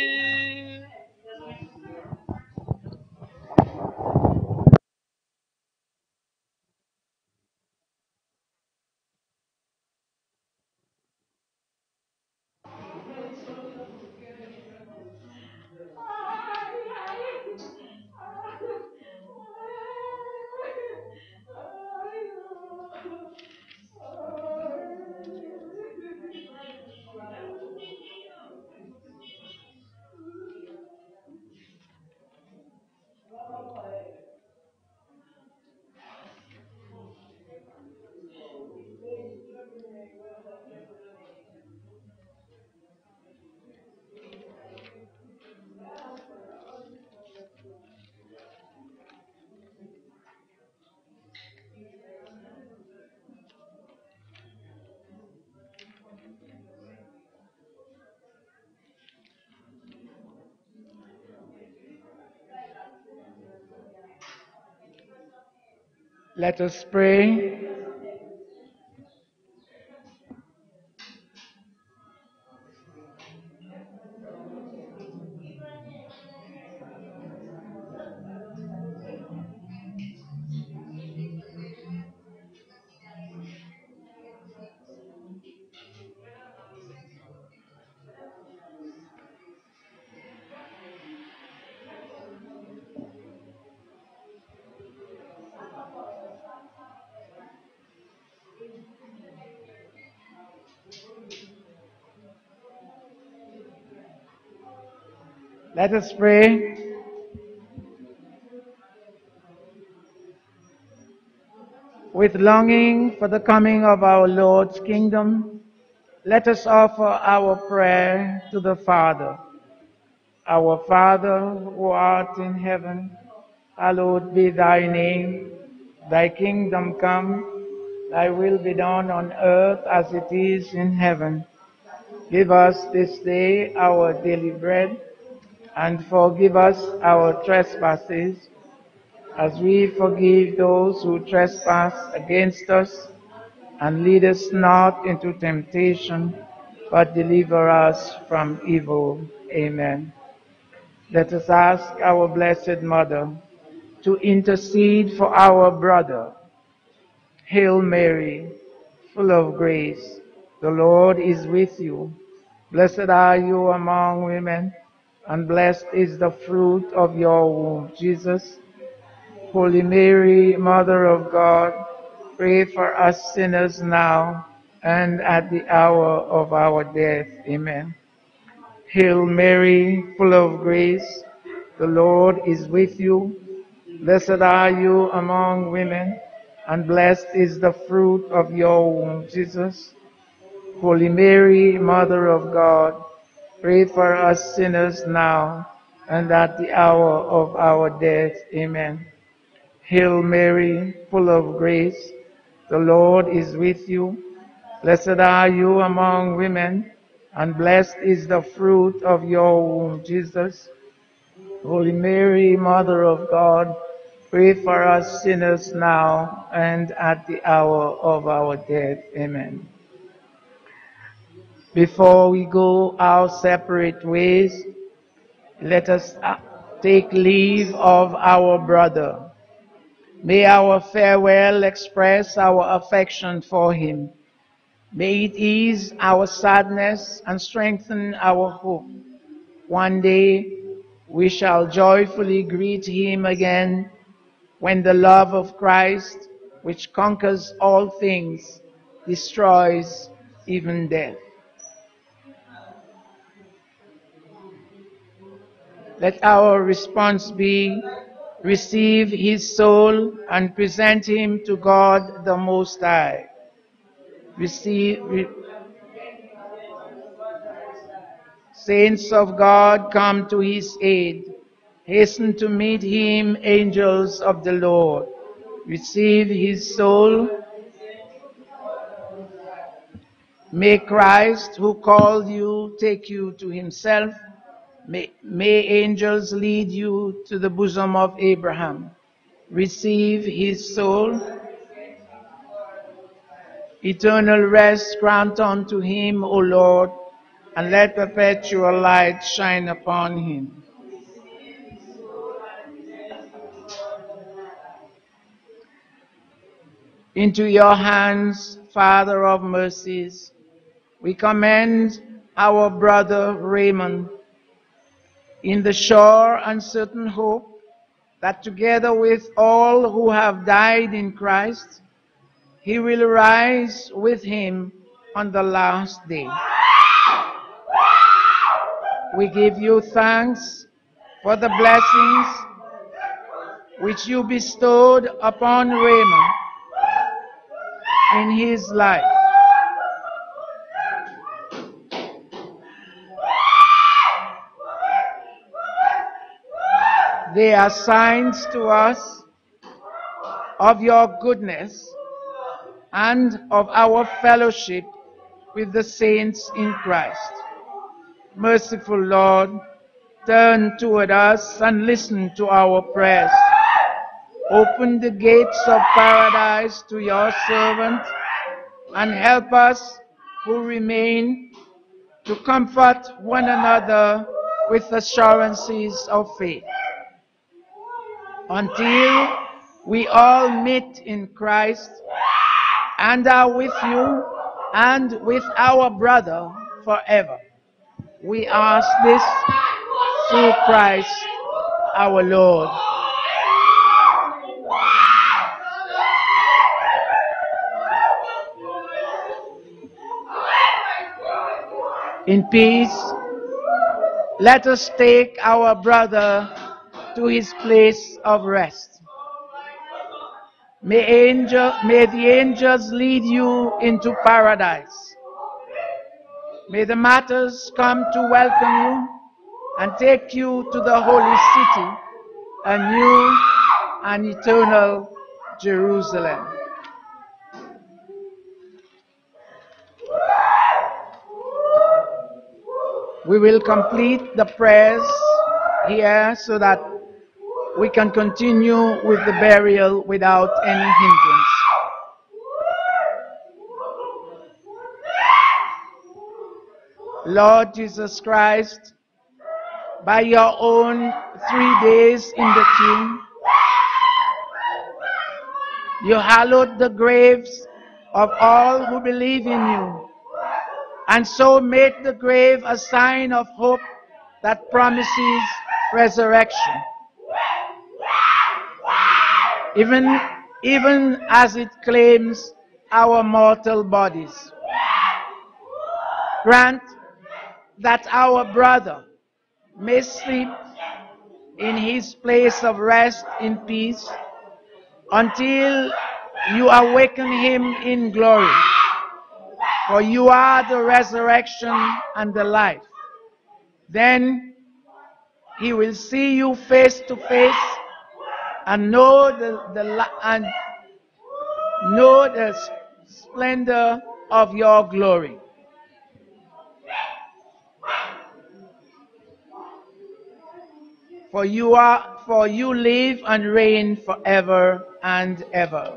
Let us pray. Let us pray. With longing for the coming of our Lord's kingdom, let us offer our prayer to the Father. Our Father, who art in heaven, hallowed be thy name. Thy kingdom come, thy will be done on earth as it is in heaven. Give us this day our daily bread, and forgive us our trespasses, as we forgive those who trespass against us. And lead us not into temptation, but deliver us from evil. Amen. Let us ask our Blessed Mother to intercede for our brother. Hail Mary, full of grace, the Lord is with you. Blessed are you among women, and blessed is the fruit of your womb, Jesus. Holy Mary, Mother of God, pray for us sinners now and at the hour of our death. Amen. Hail Mary, full of grace, the Lord is with you. Blessed are you among women, and blessed is the fruit of your womb, Jesus. Holy Mary, Mother of God, pray for us sinners now and at the hour of our death. Amen. Hail Mary, full of grace, the Lord is with you. Blessed are you among women, and blessed is the fruit of your womb, Jesus. Holy Mary, Mother of God, pray for us sinners now and at the hour of our death. Amen. Before we go our separate ways, let us take leave of our brother. May our farewell express our affection for him. May it ease our sadness and strengthen our hope. One day we shall joyfully greet him again when the love of Christ, which conquers all things, destroys even death. Let our response be, receive his soul and present him to God the Most High. Saints of God, come to his aid. Hasten to meet him, angels of the Lord. Receive his soul May Christ, who called you, take you to himself. May angels lead you to the bosom of Abraham. Receive his soul. Eternal rest grant unto him, O Lord, and let perpetual light shine upon him. Into your hands, Father of mercies, we commend our brother Raymond in the sure and certain hope that together with all who have died in Christ, he will rise with him on the last day. We give you thanks for the blessings which you bestowed upon Raymond in his life. They are signs to us of your goodness and of our fellowship with the saints in Christ. Merciful Lord, turn toward us and listen to our prayers. Open the gates of paradise to your servant and help us who remain to comfort one another with assurances of faith, until we all meet in Christ and are with you and with our brother forever. We ask this through Christ our Lord. In peace, let us take our brother to his place of rest. May the angels lead you into paradise. May the martyrs come to welcome you and take you to the holy city, a new and eternal Jerusalem. We will complete the prayers here so that we can continue with the burial without any hindrance. Lord Jesus Christ, by your own 3 days in the tomb, you hallowed the graves of all who believe in you, and so made the grave a sign of hope that promises resurrection. Even as it claims our mortal bodies. Grant that our brother may sleep in his place of rest in peace until you awaken him in glory. For you are the resurrection and the life. Then he will see you face to face and know the splendor of your glory. For you live and reign forever and ever.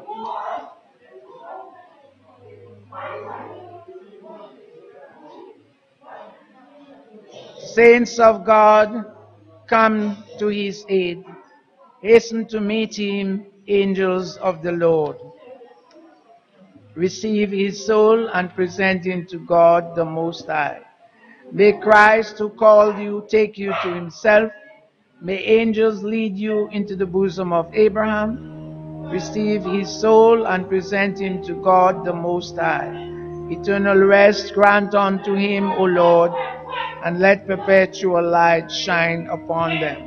Saints of God, come to his aid. Hasten to meet him, angels of the Lord. Receive his soul and present him to God the Most High. May Christ, who called you, take you to himself. May angels lead you into the bosom of Abraham. Receive his soul and present him to God the Most High. Eternal rest grant unto him, O Lord, and let perpetual light shine upon them.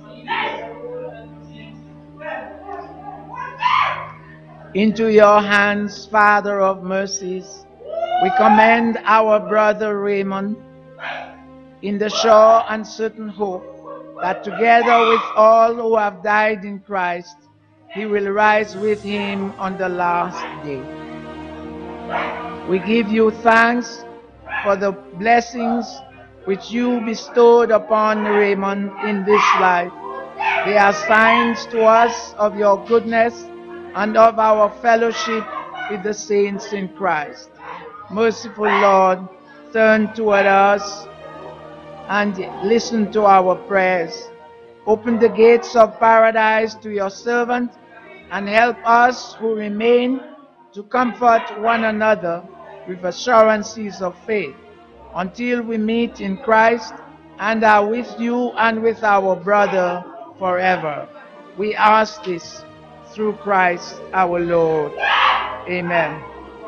Into your hands, Father of mercies, we commend our brother Raymond in the sure and certain hope that together with all who have died in Christ, he will rise with him on the last day. We give you thanks for the blessings which you bestowed upon Raymond in this life. They are signs to us of your goodness and of our fellowship with the saints in Christ. Merciful Lord, turn toward us and listen to our prayers. Open the gates of paradise to your servant and help us who remain to comfort one another with assurances of faith until we meet in Christ and are with you and with our brother forever. We ask this through Christ our Lord. Amen.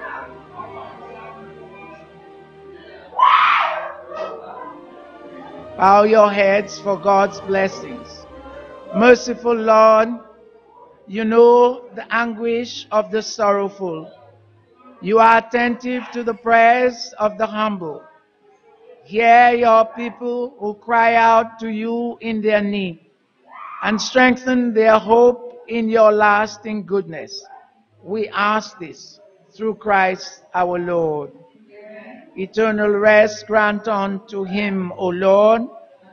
Bow your heads for God's blessings. Merciful Lord, you know the anguish of the sorrowful. You are attentive to the prayers of the humble. Hear your people who cry out to you in their need, and strengthen their hope in your lasting goodness. We ask this through Christ our Lord. Eternal rest grant unto him, O Lord.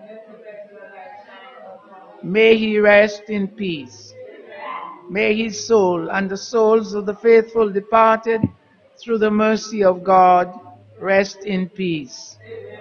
May he rest in peace. May his soul and the souls of the faithful departed through the mercy of God rest in peace.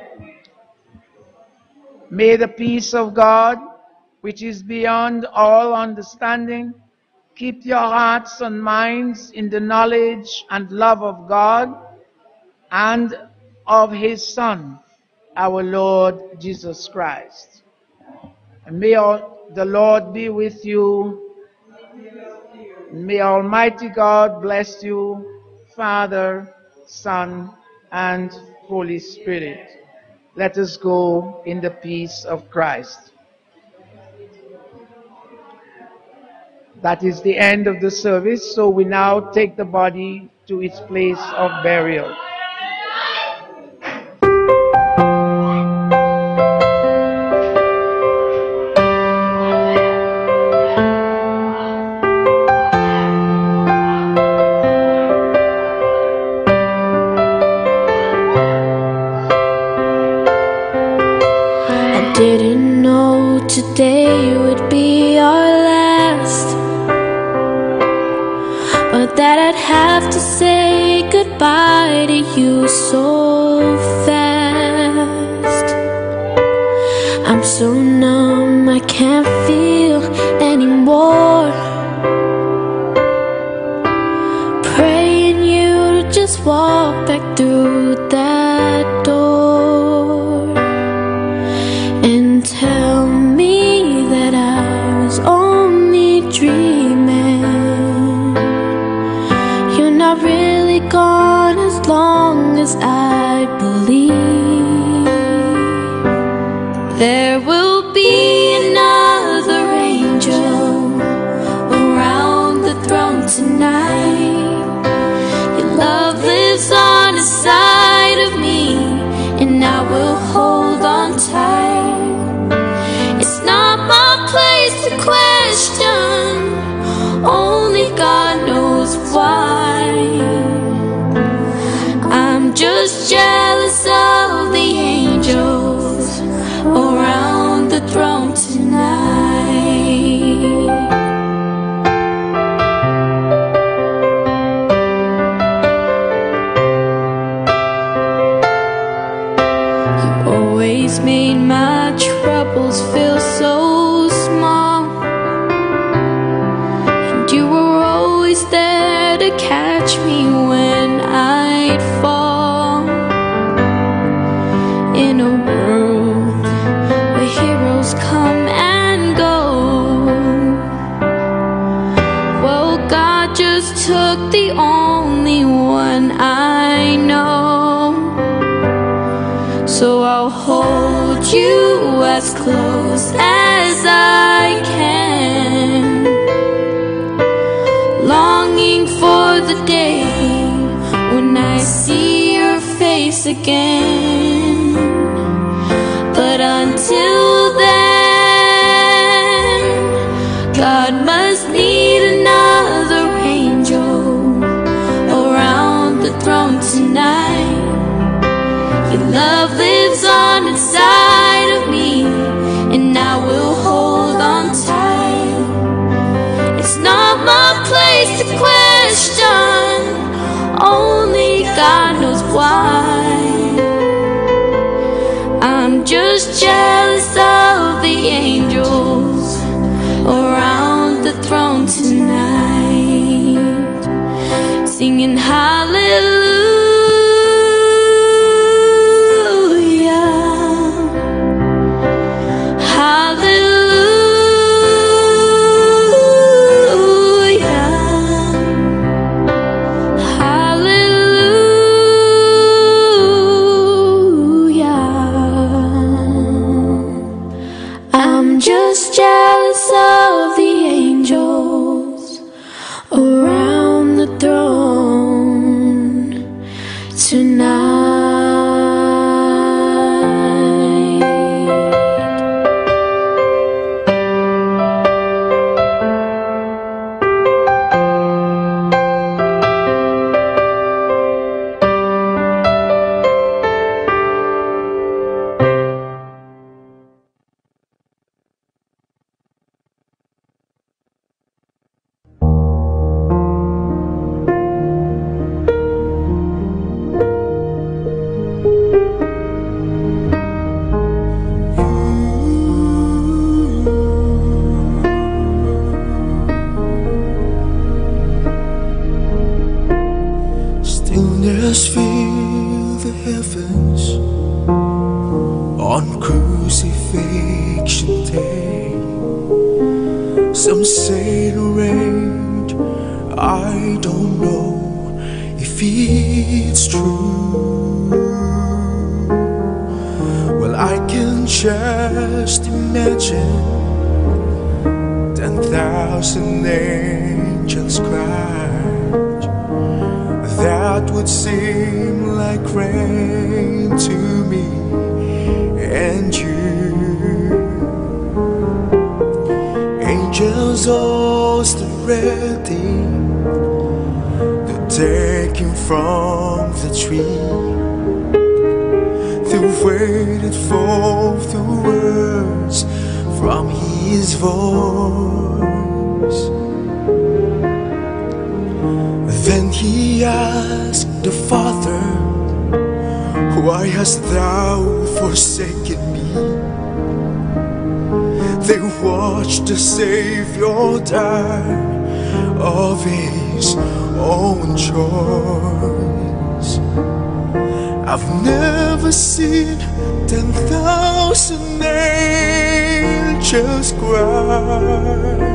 May the peace of God, which is beyond all understanding, keep your hearts and minds in the knowledge and love of God and of his Son, our Lord Jesus Christ. And may the Lord be with you. May Almighty God bless you, Father, Son, and Holy Spirit. Let us go in the peace of Christ. That is the end of the service, so we now take the body to its place of burial. Didn't know today would be our last, or that I'd have to say goodbye to you so fast. I'm so numb, I can't feel anymore. Praying you to just walk back through that door and tell me that I was only dreaming. You're not really gone as long as I believe. There will be another angel around the throne tonight. Your love lives on the side of me, and I will hold on tight. It's not my place to question, only God knows why. I'm just jealous of the angels around the throne tonight. You always made my troubles feel so small, and you were always there to catch me when I'd fall. In a world where heroes come and go, well, God just took the only one I know. So I'll hold you as close as I can, longing for the day when I see your face again. But until then, God must need another angel around the throne tonight. love lives on inside of me, and I will hold on tight. It's not my place to question, only God knows why. I'm just jealous of the angels around the throne tonight, singing hallelujah. Just jealous of the angels around the throne tonight. Stillness fill the heavens on crucifixion day. Some say it rained, I don't know if it's true. Well, I can just imagine 10,000 angels cried. That would seem like rain to me and you. Angels all stood ready to take him from the tree. They waited for the words from his voice. Then he asked the Father, why hast thou forsaken me? They watched the Savior die of his own choice. I've never seen 10,000 angels cry,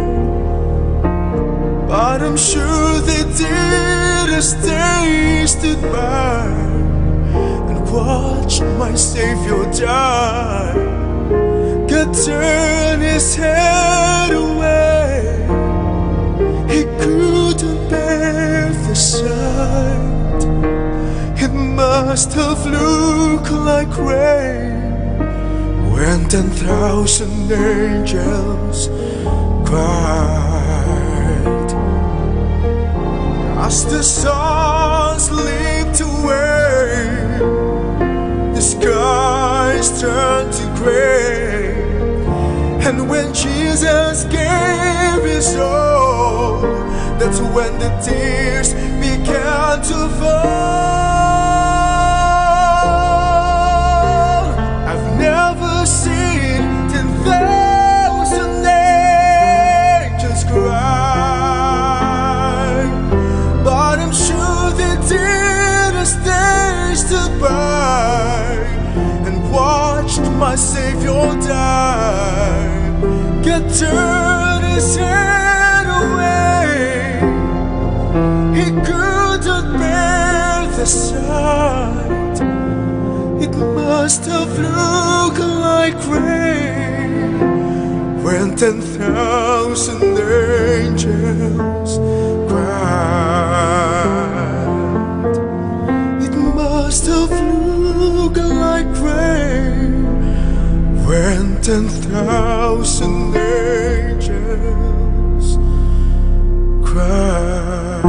but I'm sure they did as they stood by and watched my Savior die. God turned his head away, he couldn't bear the sight. It must have looked like rain when 10,000 angels cried. As the sun slipped away, the skies turned to gray, and when Jesus gave his all, that's when the tears began to fall. I've never seen 10,000 angels cry, but I'm sure they did as they stood by and watched my Savior die. God turned his head away, he couldn't bear the sight. It must have looked like rain when 10,000 angels cried. It must have looked like rain when 10,000 angels cried.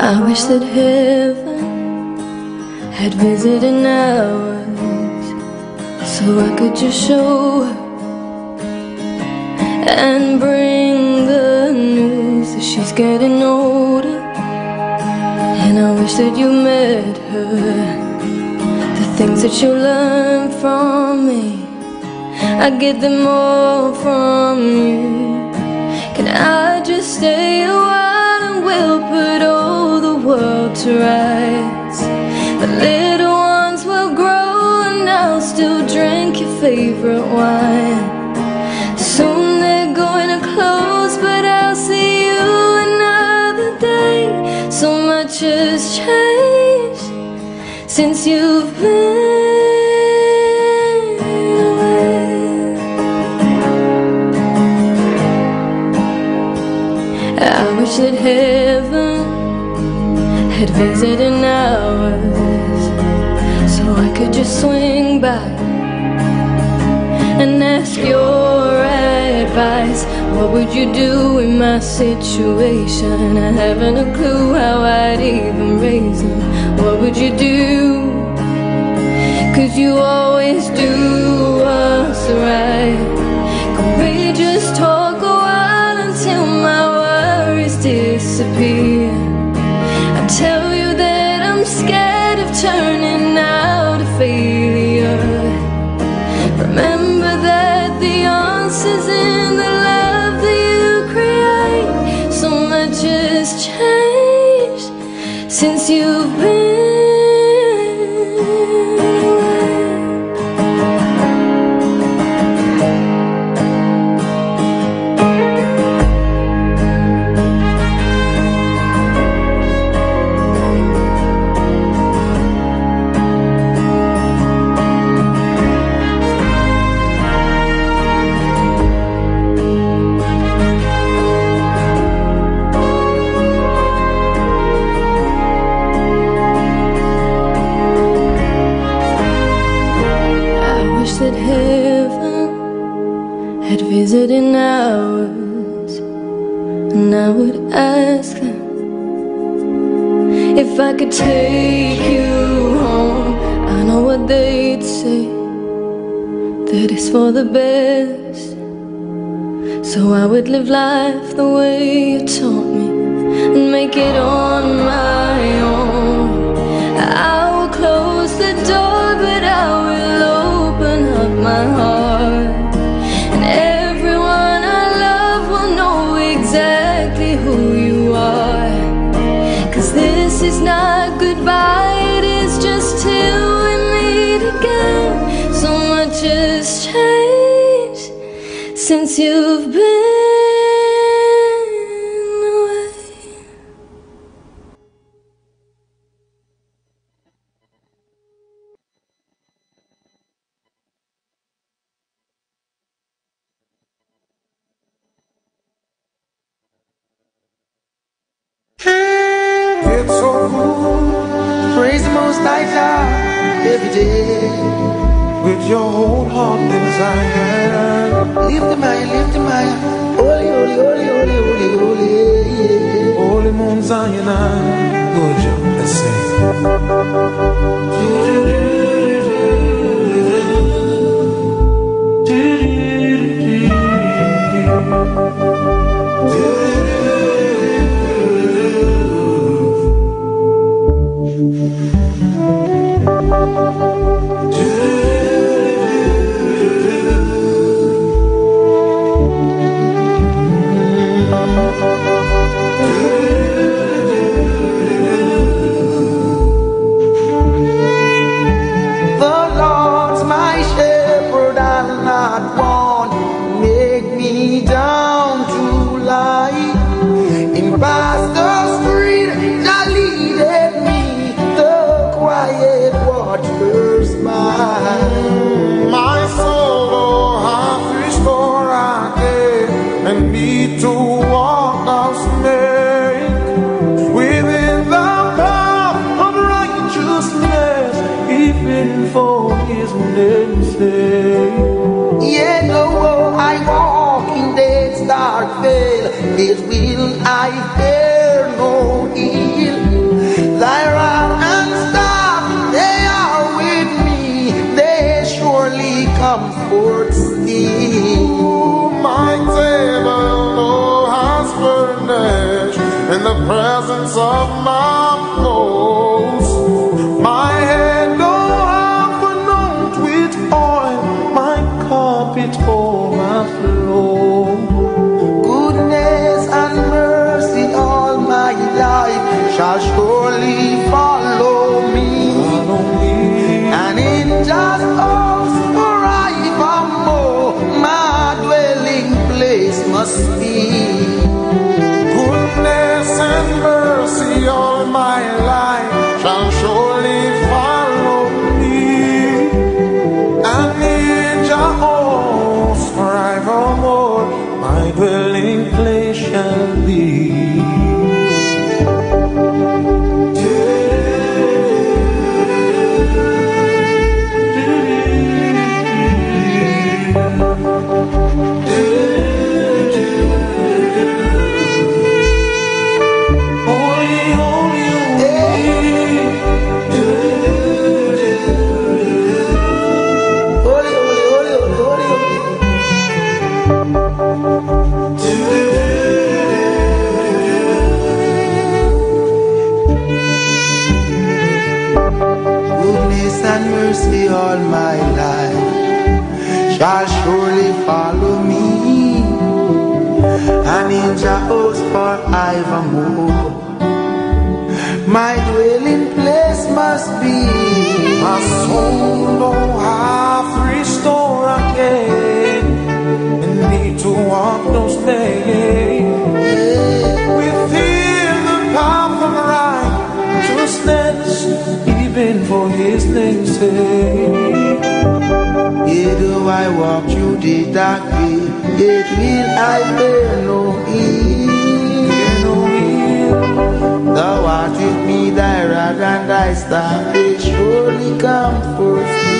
I wish that heaven had visited ours, so I could just show her and bring the news that she's getting older. And I wish that you met her, the things that you learn from me, I get them all from you. Can I just stay a while and we'll put all the world to rights? The little ones will grow and I'll still drink your favorite wine. Soon they're going to close, but I'll see you another day. So much has changed since you've been away. I wish that heaven had visited ours, so I could just swing by and ask your advice. What would you do in my situation? I haven't a clue how I'd even raise them. What would you do? 'Cause you always do us right. Can we just talk a while until my worries disappear? I tell you that I'm scared of turning out a failure. Remember that the answer's in the love that you create. So much has changed since you've been away. That heaven had visited ours, and I would ask them if I could take you home. I know what they'd say, that it's for the best. So I would live life the way you taught me and make it on my own. I will close the door, but I will open up my heart, and everyone I love will know exactly who you are. 'Cause this is not goodbye, it is just till we meet again. So much has changed since you've been away. It's so good to praise the Most High God every day with your whole heart desire. Lift him high, holy, holy, holy, holy, holy, holy, yeah. Holy Mount Zion, good job. Let's sing. My soul, oh, half restore again, and need to walk out snake within the path of righteousness, even for his name's sake. Yet though I walk in death's dark vale, his will I fear no ill. of my foes. My head go half anointed with oil, my cup it overflow. Goodness and mercy all my life shall surely follow me. And in just house forevermore, my dwelling place must be. Goodness and mercy all my life shall surely follow me. And in Jehovah's forevermore, my dwelling place shall be. Goodness and mercy all my life shall surely follow me, and in Jehovah's forevermore, my dwelling place must be. My soul don't have to restore again, and need to walk those days within the path of righteousness, even for His name's sake. Yet though I walk through the dark way, yet will I fear no evil. Thou art with me, thy rod and thy staff, they surely comfort me.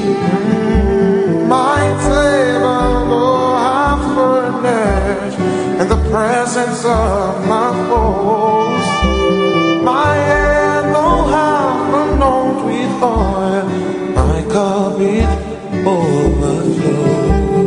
My table will have furnished in the presence of my foes. My hand will have anointed with oil, my cup it overflows.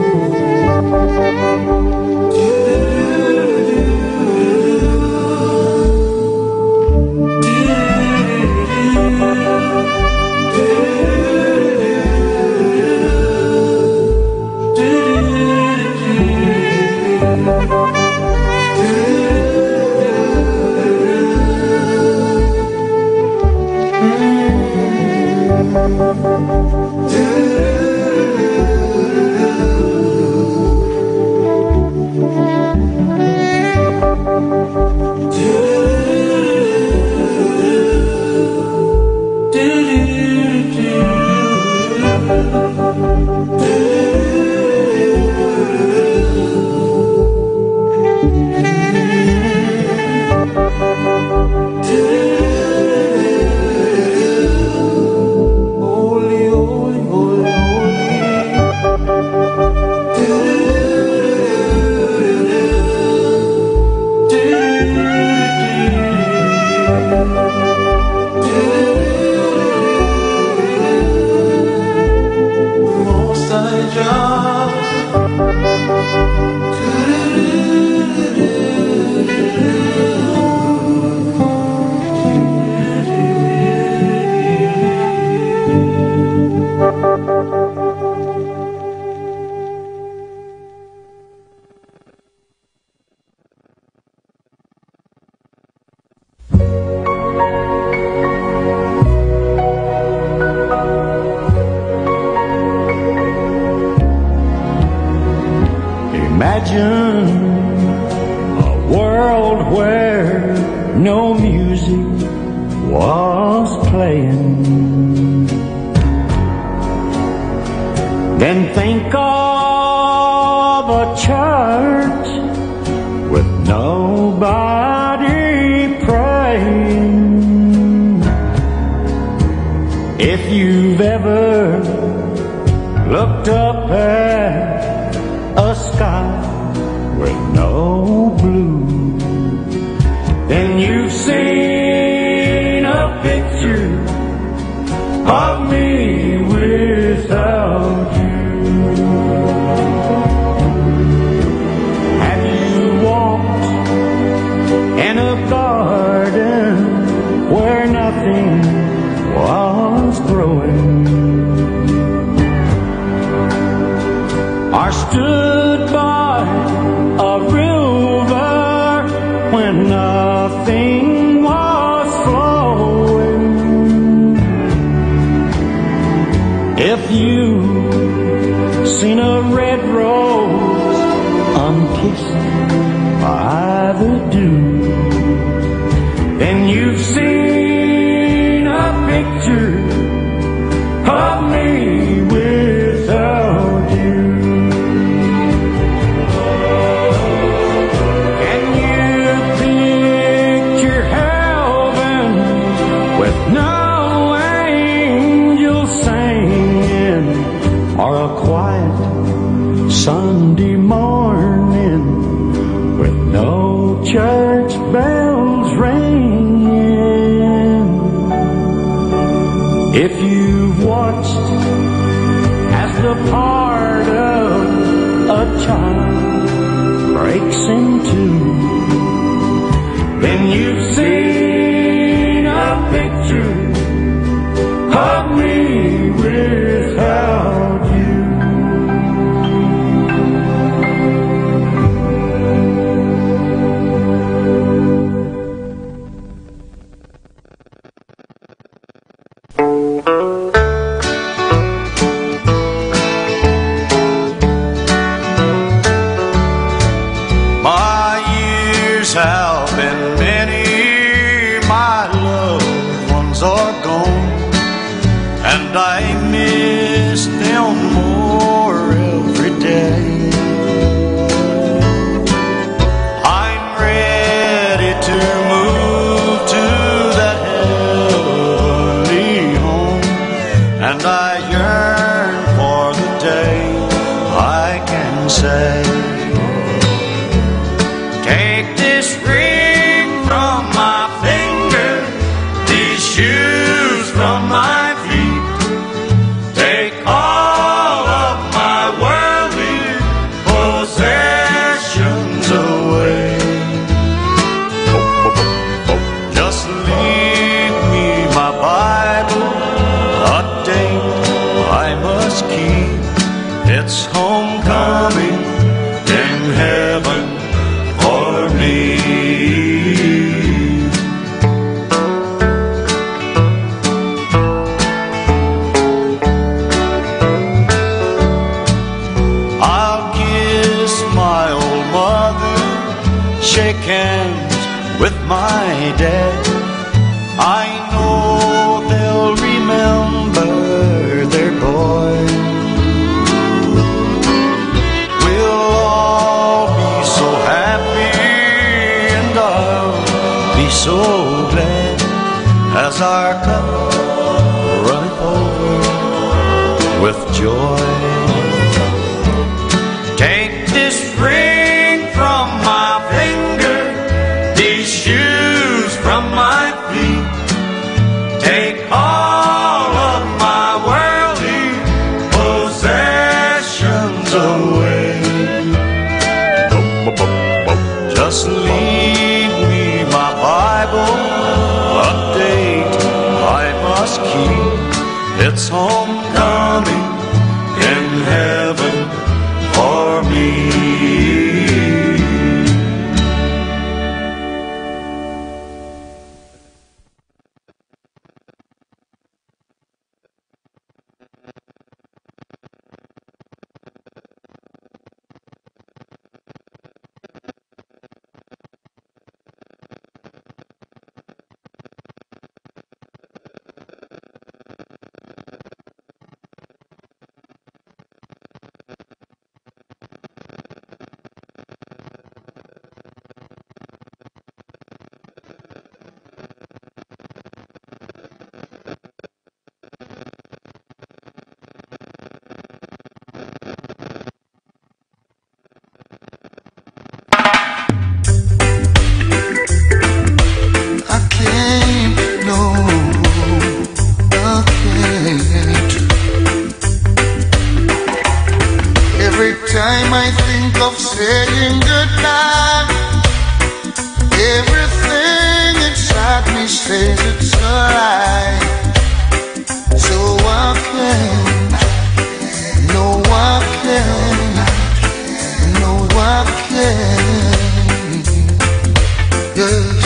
Imagine a world where no music was playing. Then think of a church with nobody praying. If you've ever looked up at a sky with no blue, then you've seen a picture of me without you. Have you walked in a garden where nothing was growing. I stood by a river when nothing was flowing. If you seen a red rose unkissed by the dew, then you've seen a picture of me without you. Can you picture heaven with no angels singing, or a quiet Sunday morning with no church bells ringing? If you've watched as the part of a child breaks in two, then you've seen a picture of me without you. My years have been many, my loved ones are gone, and I miss them more every day. I'm ready to move to that heavenly home, and I yearn for the day I can say, take this ring from my finger, these shoes from my feet, take all of my worldly possessions away. Just leave me my Bible, a date I must keep. It's homecoming in heaven for me. I'll kiss my old mother, shake hands with my dad. I know they'll remember their boy. We'll all be so happy, and I'll be so glad as our cup runneth over with joy. Take this ring from my finger, these shoes from my feet, take all of my worldly possessions away. Just leave me my Bible, a date I must keep. It's homecoming in heaven for me. says it's alright. So I can't, no I can't, no I can't. Yes,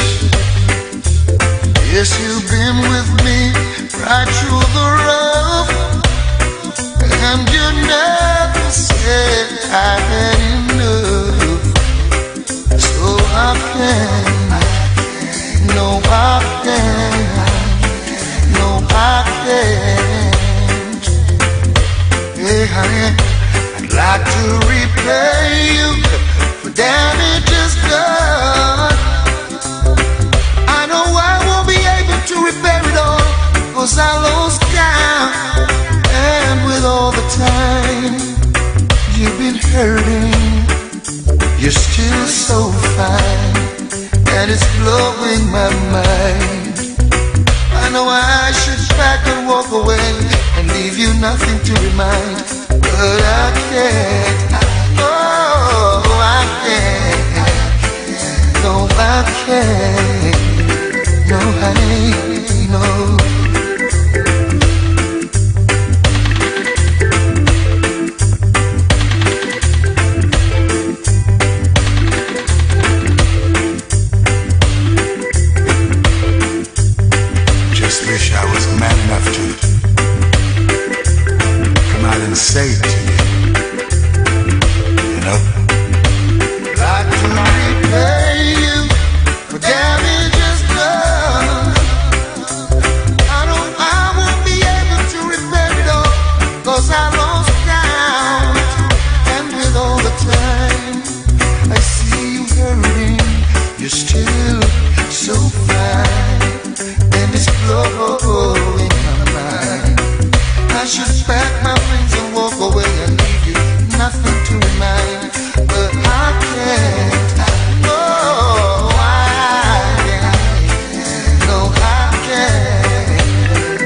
yes, you've been with me right through the rough, and you never said I had enough. So I can't, no I can't, no I can't. Hey honey, I'd like to repay you for damages done. I know I won't be able to repair it all, 'cause I lost count. And with all the time you've been hurting, you're still so fine, and it's blowing my mind. I know I should pack and walk away and leave you nothing to remind, but I can't, oh I can't, no I can't, no honey, no. Wish I was man enough to come out and say it to you, you know. Like to repay you for damages done. I know I won't be able to repair it all, 'cause I lost count. And with all the time I see you hurting, you're still so fine, and it's blowing my mind. I should pack my things and walk away and leave you nothing to remind, but I can't, no I can't, no I can't.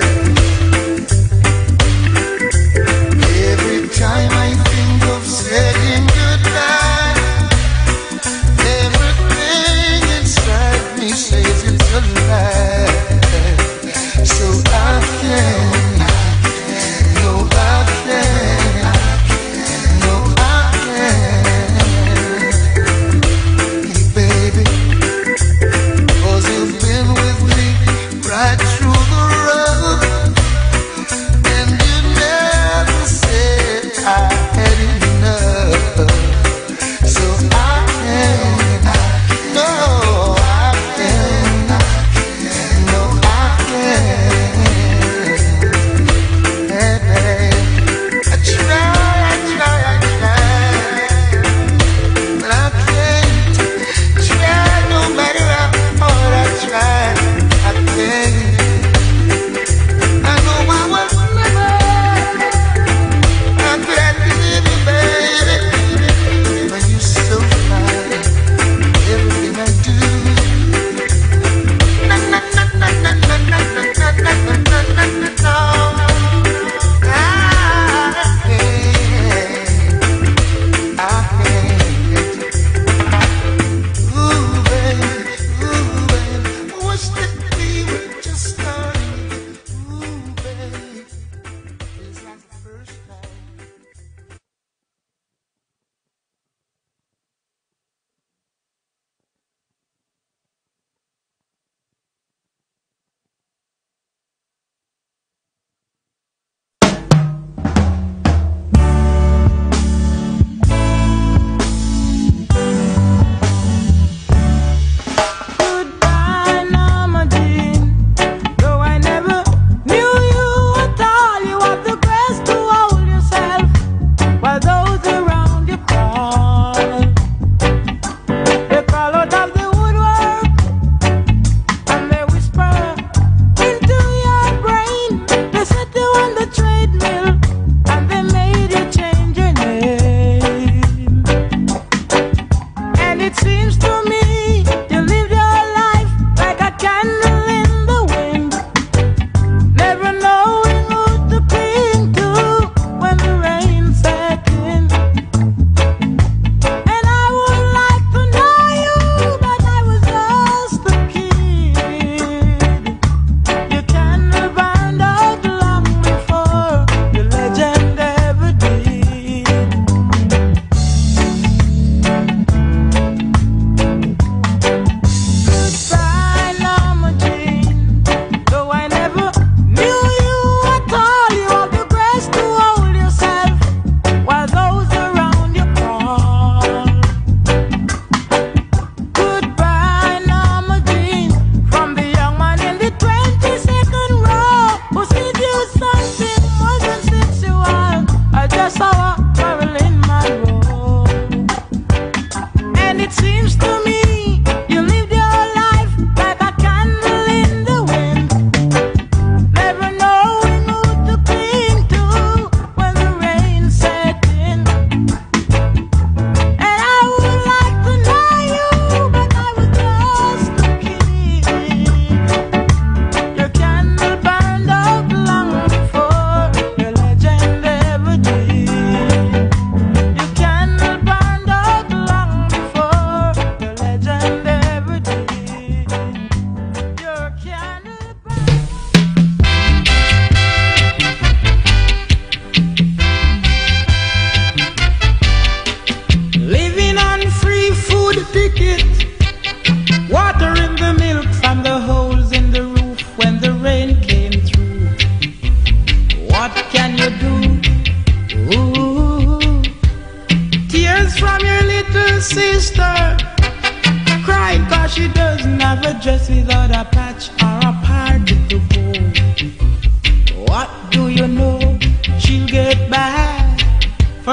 Every time I think of saying goodbye, everything inside me says it's a lie. So I can't, no I can't, no I can't. Hey baby, 'cause you've been with me right through the road, and you never said I had enough. So I can't, no I can't,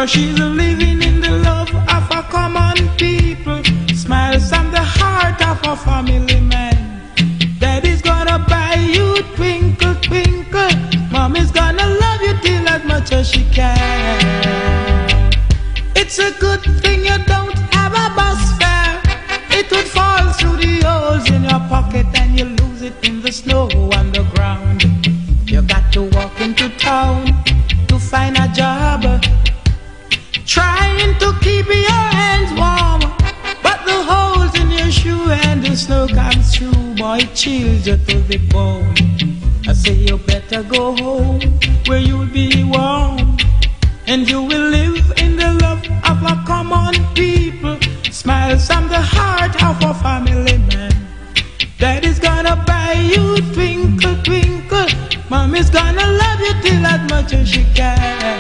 for she's living in the love of a common people. Smiles from the heart of a family man. Daddy's gonna buy you twinkle, twinkle. Mommy's gonna love you till as much as she can. It's a good thing you don't have a bus fare. It would fall through the holes in your pocket and you lose it in the snow on the ground. You got to walk into town to find a job, trying to keep your hands warm, but the holes in your shoe and the snow comes through, boy, it chills you to the bone. I say you better go home where you'll be warm, and you will live in the love of a common people. Smiles from the heart of a family man. Daddy's gonna buy you twinkle, twinkle. Mommy's gonna love you till as much as she can.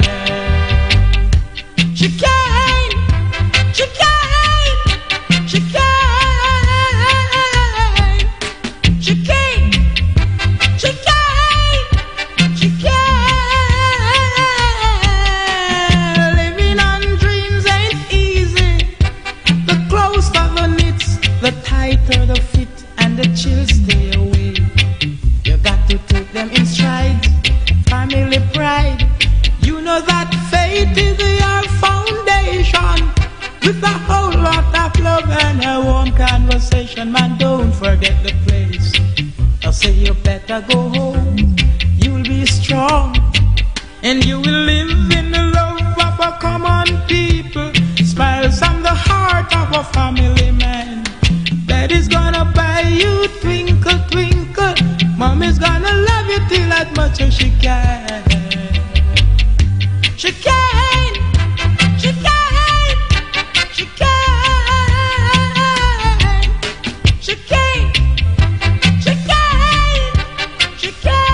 She can, she can, she can, she can, she can, she can. Living on dreams ain't easy. The closer the knits, the tighter the fit, and the chills stay away. You got to take them in stride. Family pride. You know that faith is your foundation. With a whole lot of love and a warm conversation, man, don't forget the place. I'll say you better go home. You'll be strong, and you will live in the love of a common people. Smiles from the heart of a family man. Daddy's gonna buy you twinkle, twinkle. Mommy's gonna love you till as much as she can. She can, she can, she can, she can, she can, she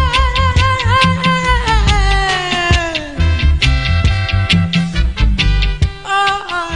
can. Oh.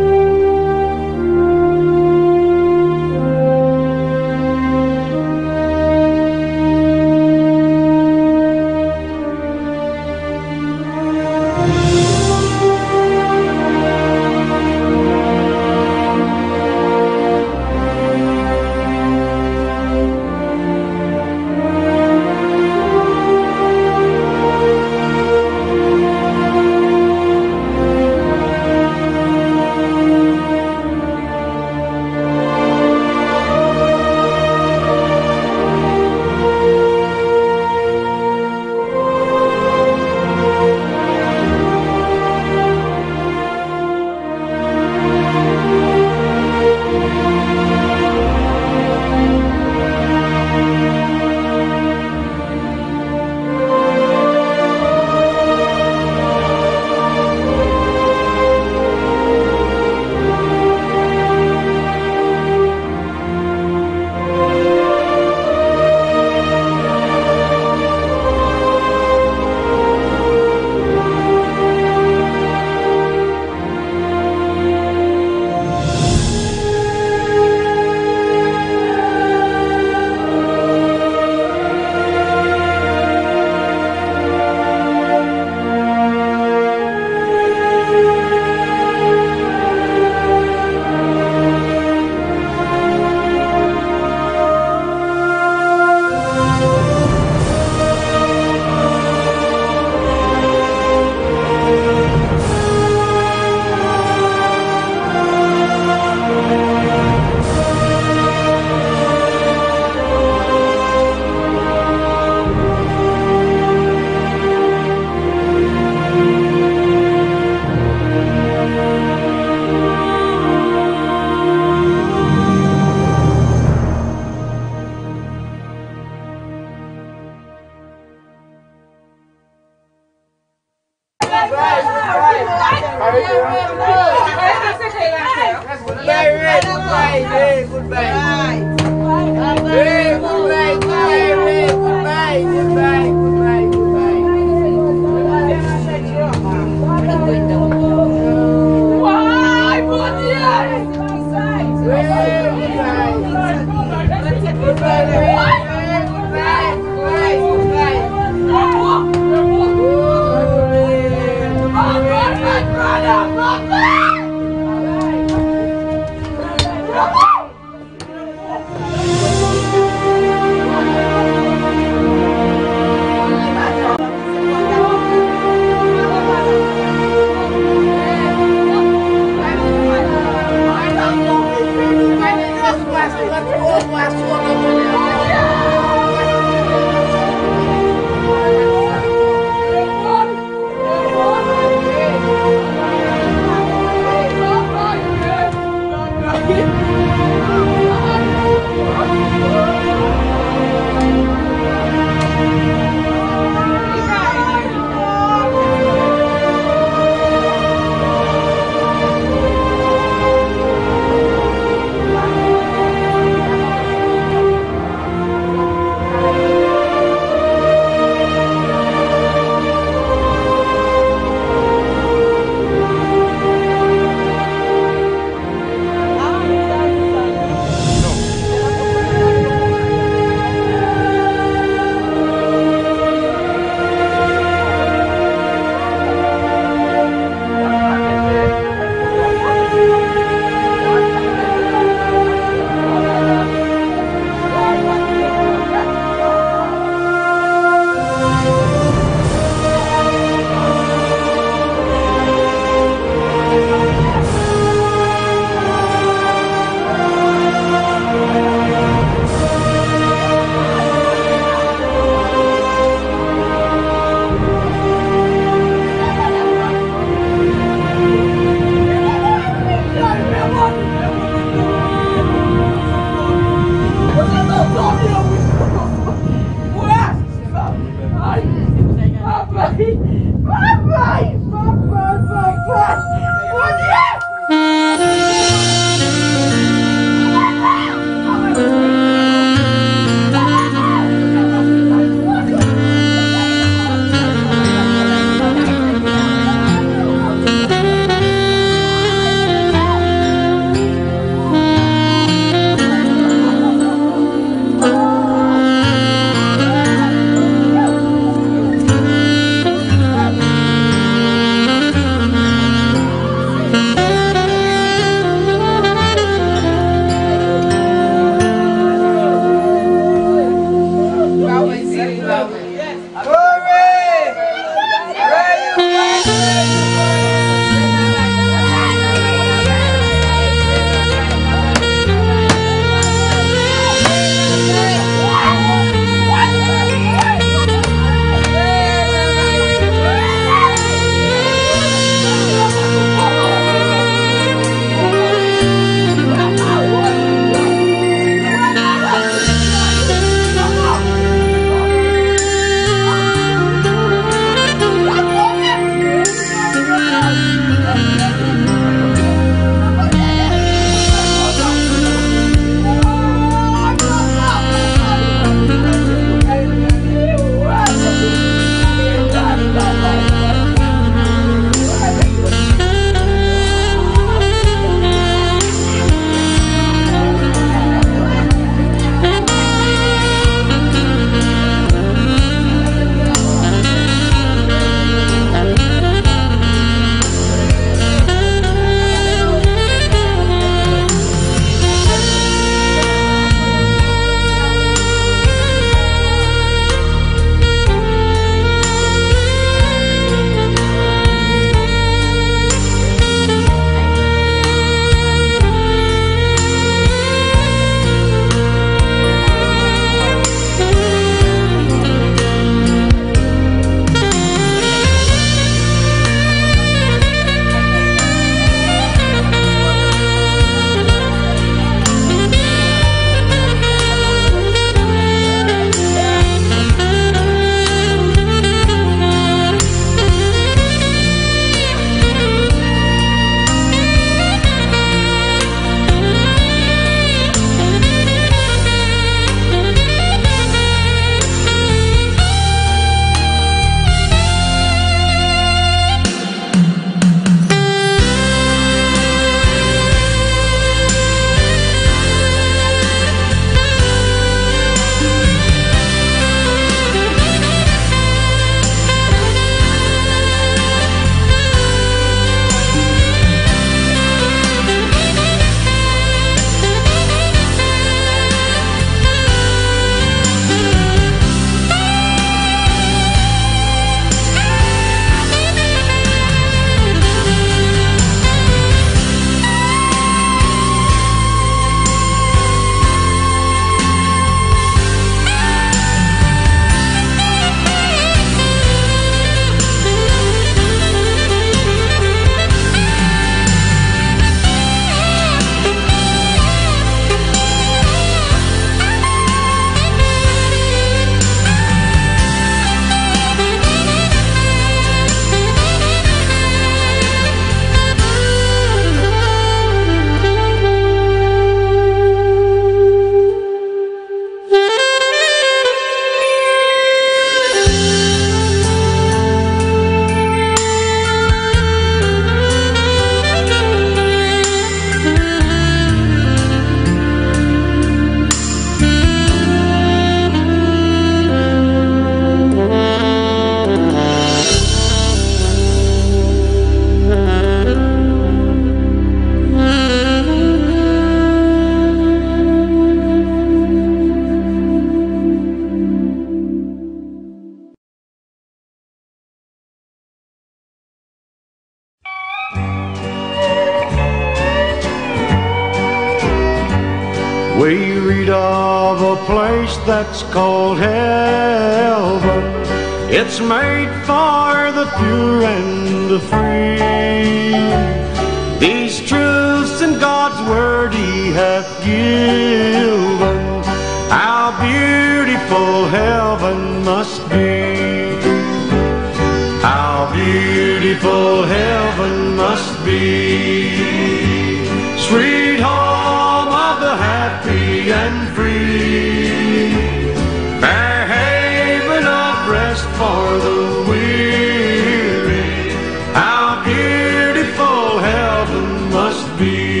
We read of a place that's called heaven. It's made for the pure and the free. These truths in God's word He hath given. How beautiful heaven must be. How beautiful heaven must be. Sweet home of the happy and free. Fair haven of rest for the weary. How beautiful heaven must be.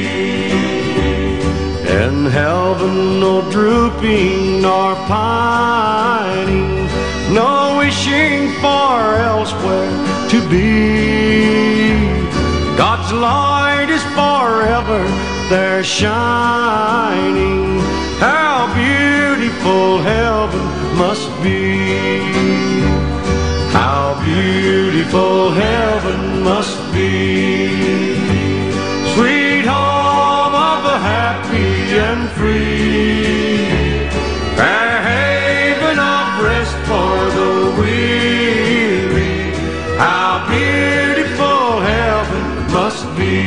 In heaven no drooping nor pining, no wishing for elsewhere to be. God's light is forever there shining. How beautiful heaven must be. How beautiful heaven must be. Sweet home of the happy and free. Fair haven of rest for the weary. How beautiful heaven must be.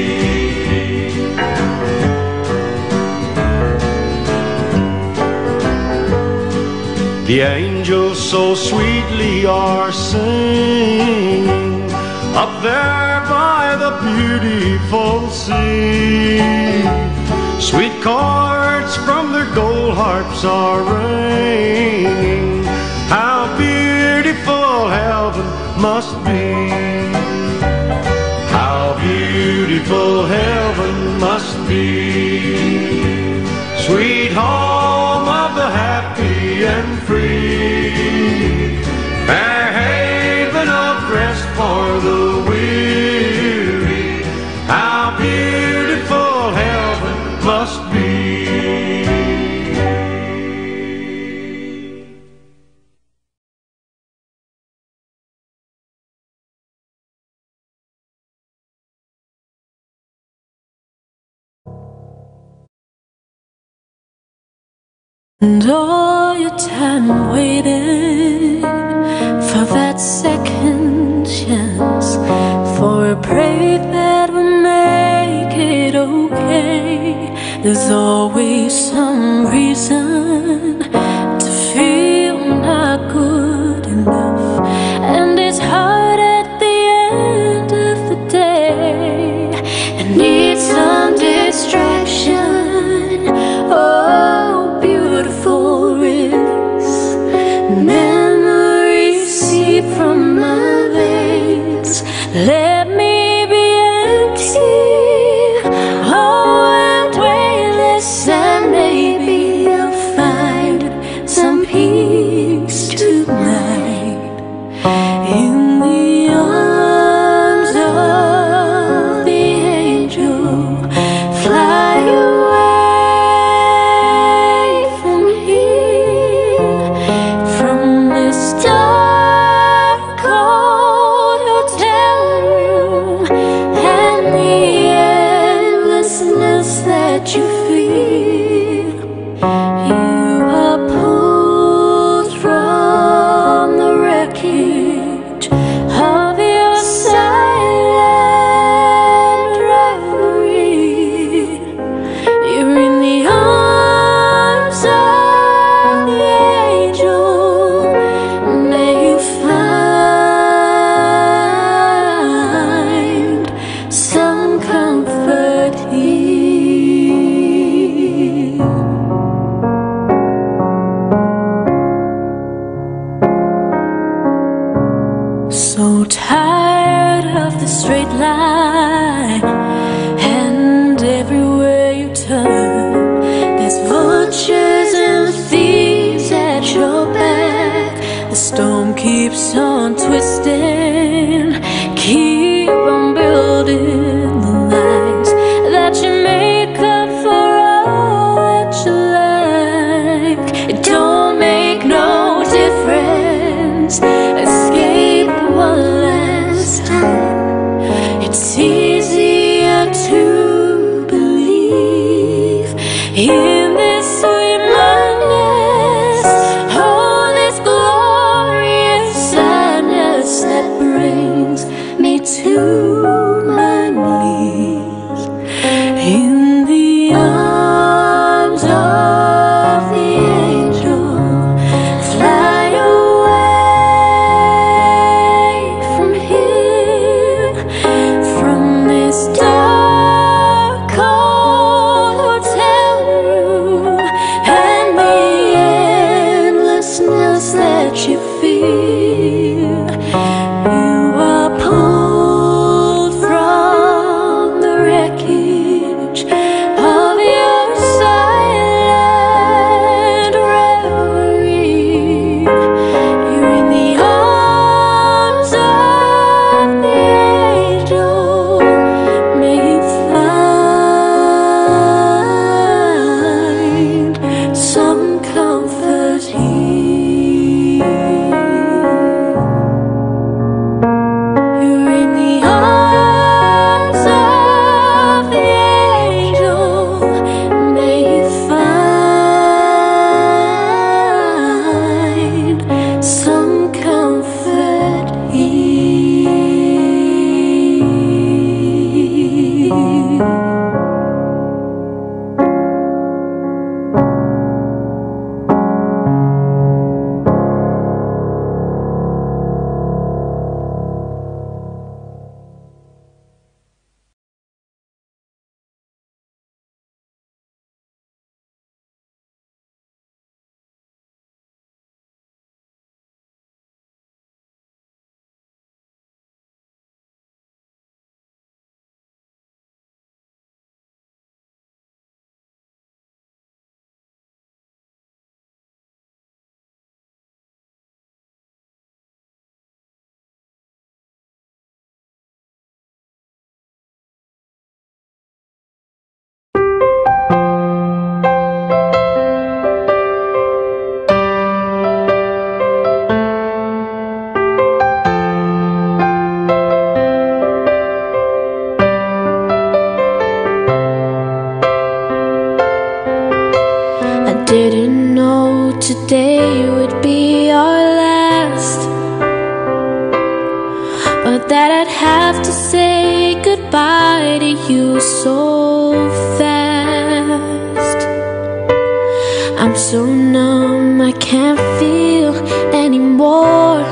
The angels so sweetly are singing up there by the beautiful sea. Sweet chords from their gold harps are ringing. How beautiful heaven must be. How beautiful heaven must be. Sweet home of the happy and free. Fair haven of rest for the weary. How beautiful heaven must be. And all your time waiting for that second chance, for a break that will make it okay. There's always some reason to feel not good enough, and it's hard at the end of the day. I need some distraction. Oh, beautiful rivers, memories seep from my veins. Let me be empty, oh, and weightless, and maybe I'll find some peace tonight in the arms of the angel. Fly away from here, from this dark, cold hotel room, and the endlessness that you feel. You are pulled from the wreckage of your silent reverie. You're in the arms of the angel. May you find some comfort here. So tired of the straight line, and everywhere you turn, there's vultures and thieves at your back. The storm keeps on twisting, keep on building the lies that you make up for all that you like. It don't make no difference. Escape one last time. It's easier to believe in this Didn't know today would be our last, or that I'd have to say goodbye to you so fast. I'm so numb, I can't feel anymore.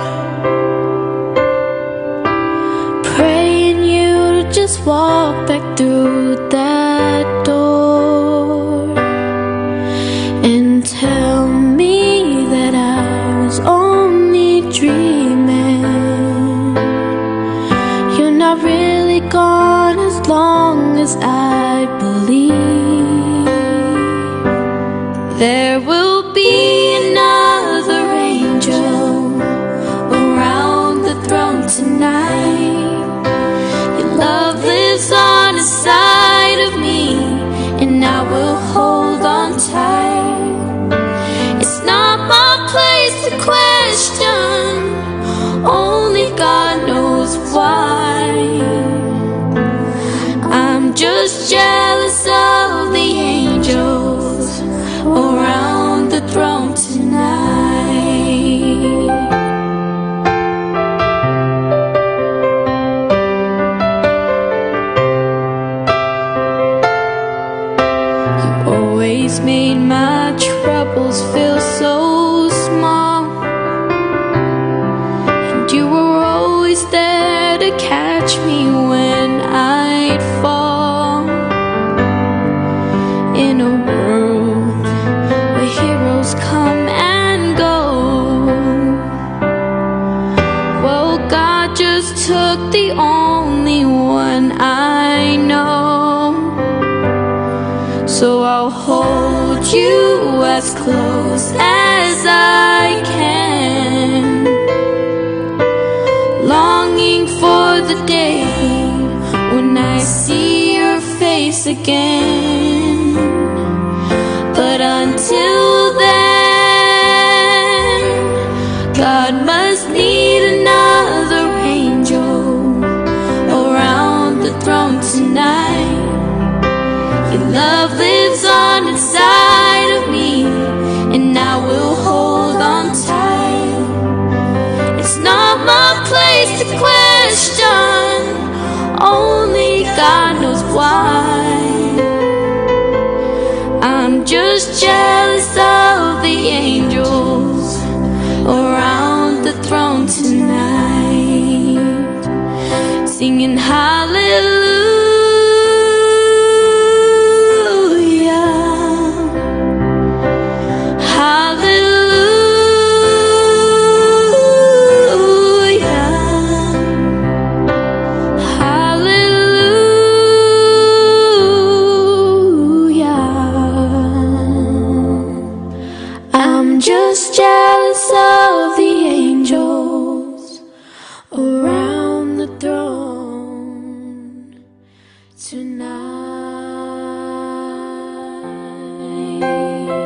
Praying you to just walk back through that door and tell me that I was only dreaming. You're not really gone as long as I believe. There will be another angel around the throne tonight. Your love lives on the side of me, and I will hold on tight. It's not my place to question, only God knows why. I'm just jealous of the angels around the throne tonight. You always made my troubles feel so small, and you were always there to catch me when I'd fall. In a world where heroes come and go, well, God just took the only one I know. So I'll hold you as close as I can, longing for the day when I see your face again. But until then, God must need another angel around the throne tonight. Your love lives on inside of me, and I will hold on tight. It's not my place to question, only God knows why. I'm just jealous of the angels around the throne tonight, singing hallelujah. Just jealous of the angels around the throne tonight.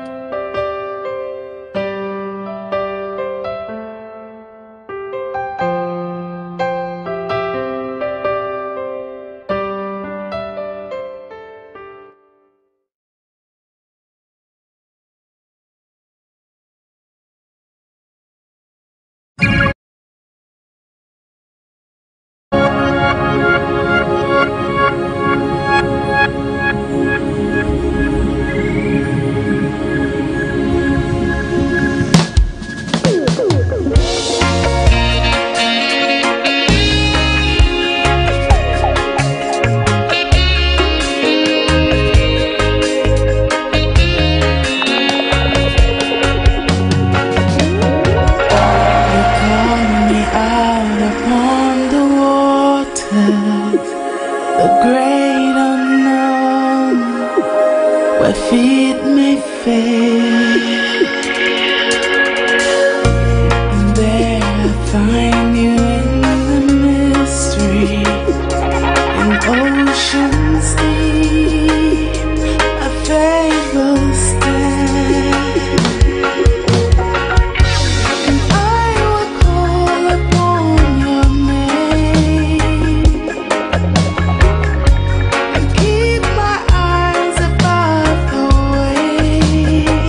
Feet may fail, and there I find you in the mystery, in oceans deep, a faith will stand, and I will call upon your name, and keep my eyes above the waves.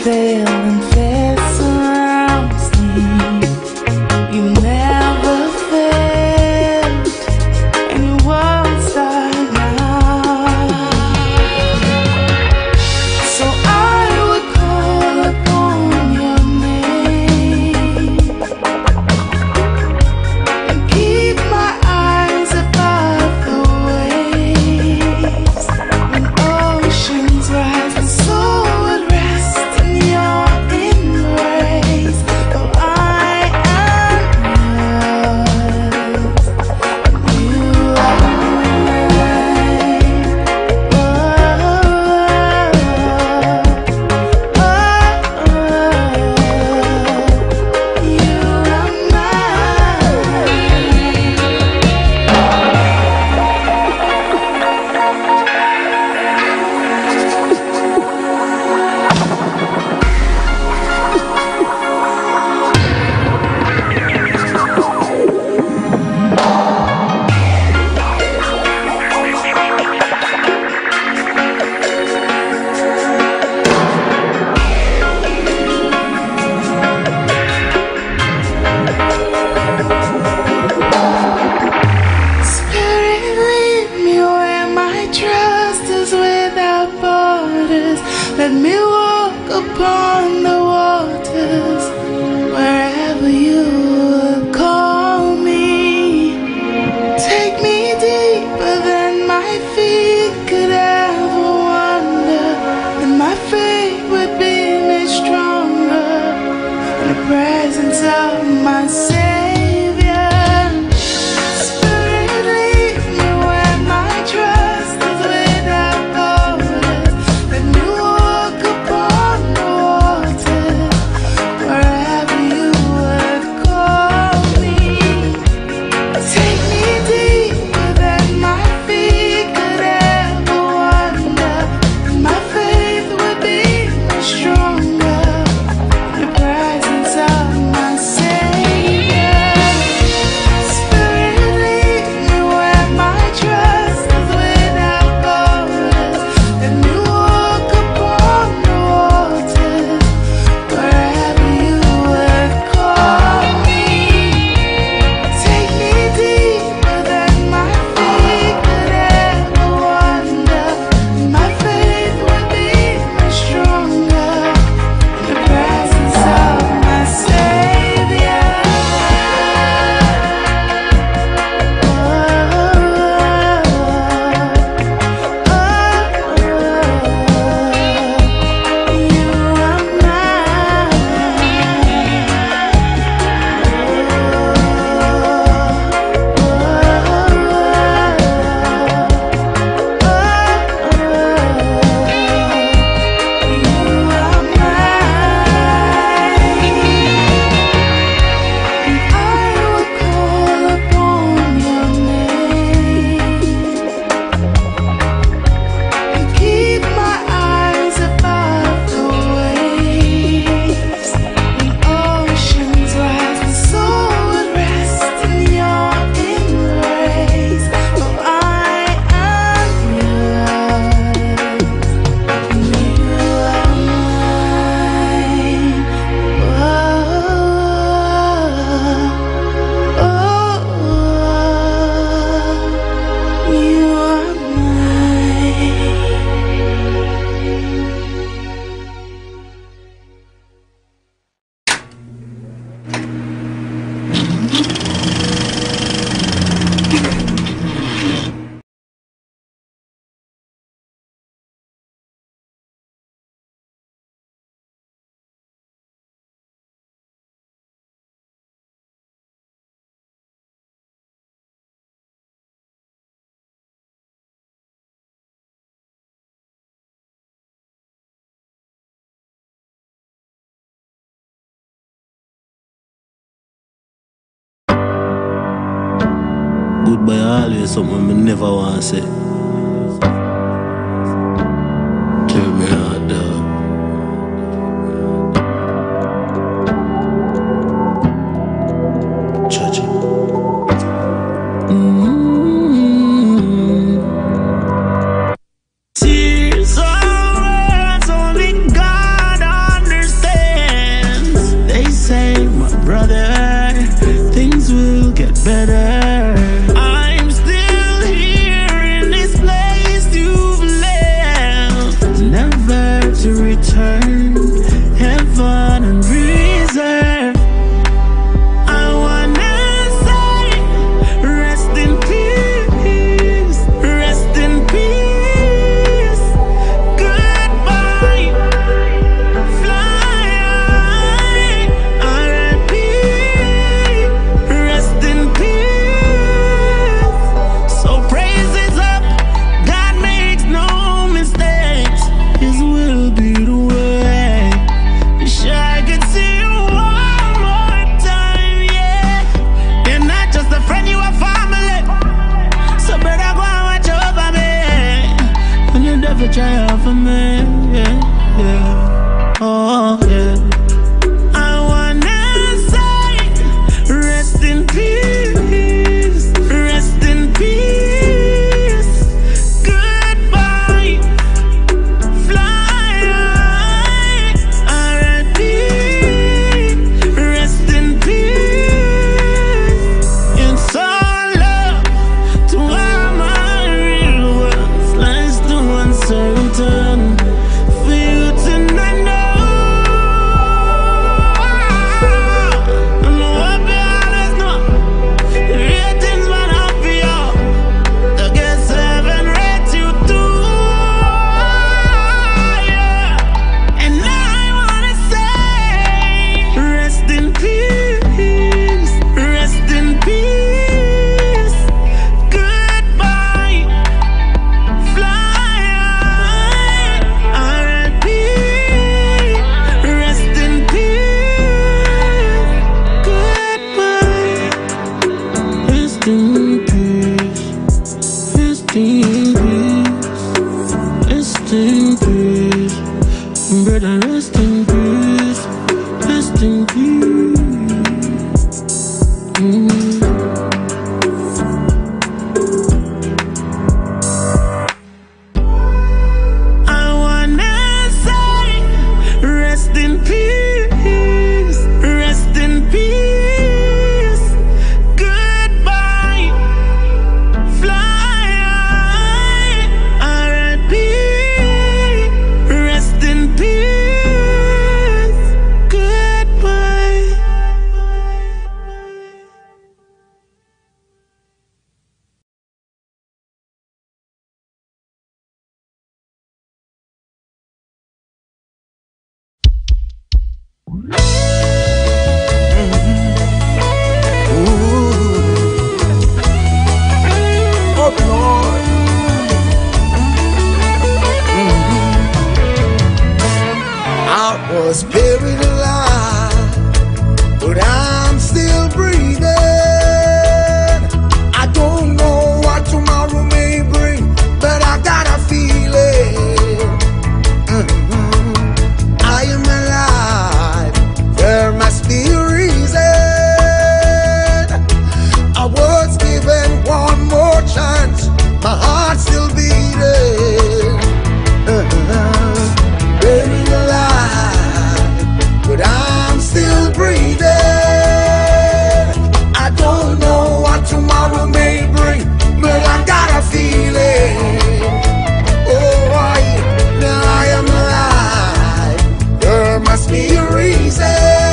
fail and fear surrounds me. You never failed, and you won't start now. So I would call upon your name and keep my eyes above the waves. When oceans rise, my soul would rest in your embrace. For I am yours, and you are mine. Oh, you are Spirit, lead me where my trust is without borders. Let me walk upon the waters wherever you would call me. Take me deeper than my feet could ever wander, and my faith would be made stronger in the presence of my Savior. Spirit, lead me where my trust is without borders. Let me walk upon the waters wherever you would call me. Take me deeper than my feet could ever wander, and my faith would be made stronger in the presence of my Savior. Spirit, lead me where my trust is without borders. Let me walk upon the waters wherever you would call me. Take me deeper than my feet could ever wander, and my faith would be made stronger in the presence of my Savior. Keep my eyes above the waves. When oceans rise, my soul would rest in your embrace. For I am yours, and you are mine. You are mine. Goodbye always something me never want to say. Tell me hard, dog. Church. Tears are words only God understands. to return, heaven and reserve. I wanna say, rest in peace, rest in peace. Goodbye, fly high, R.I.P. Rest in peace. So praises up, God makes no mistakes. His will be the way. Wish I could see you one more time, yeah. You're not just a friend, you a family. So better go and watch over me. When you never try out for me, yeah, yeah. Oh, yeah. I wanna say, rest in peace, rest in peace. Goodbye, fly high, R.I.P. Rest in peace. It's all love to all my real ones. Life's too uncertain for you to not know. And what we always know, the real things man up for you. The get 7 rate you too, yeah. And I wanna say, rest in peace, rest in peace. Goodbye, fly high, R.I.P. Rest in peace. Goodbye, rest in peace, rest in peace, rest in peace. Brother, rest in peace, rest in peace. I wanna say, rest in peace, rest in peace. Goodbye, fly high, R.I.P. Rest in peace. Goodbye. Oh Lord, I was buried alive, but I'm still breathing. I don't know what tomorrow may bring, but I got a feeling. I am alive. There must be a reason. I was given one more chance. My heart's still beating. Buried alive, but I'm still breathing. I don't know what tomorrow may bring, but I got a feeling. Oh, now I am alive. There must be a reason.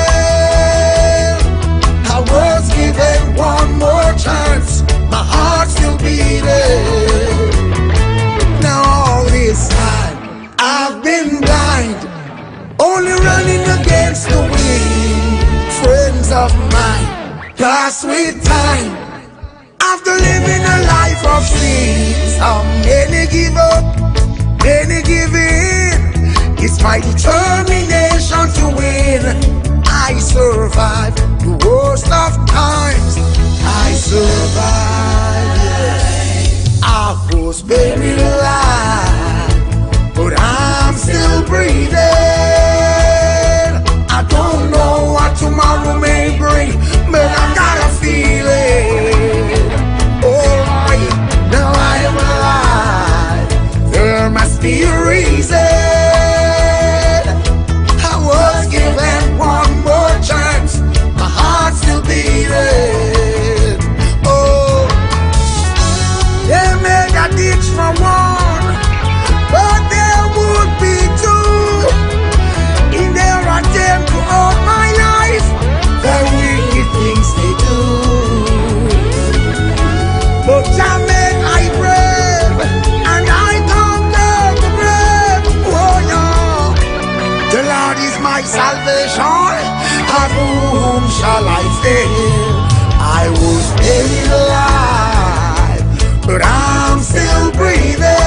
I was given one more chance. My heart's still beating. Now all this time I've been blind, only running against the wind. Friends of mine pass with time after living a life of sin. Some many give up, many give in. It's my determination to win. I survived the worst of times. I survived, yes. I was buried alive, but I'm still breathing. I don't know what tomorrow may bring, but I got a feeling. Alright, now I am alive. There must be a reason. I was given one more chance. My heart's still beating. Oh, they made a ditch for one, but there would be two. salvation, of whom shall I fear? I was buried alive, but I'm still breathing.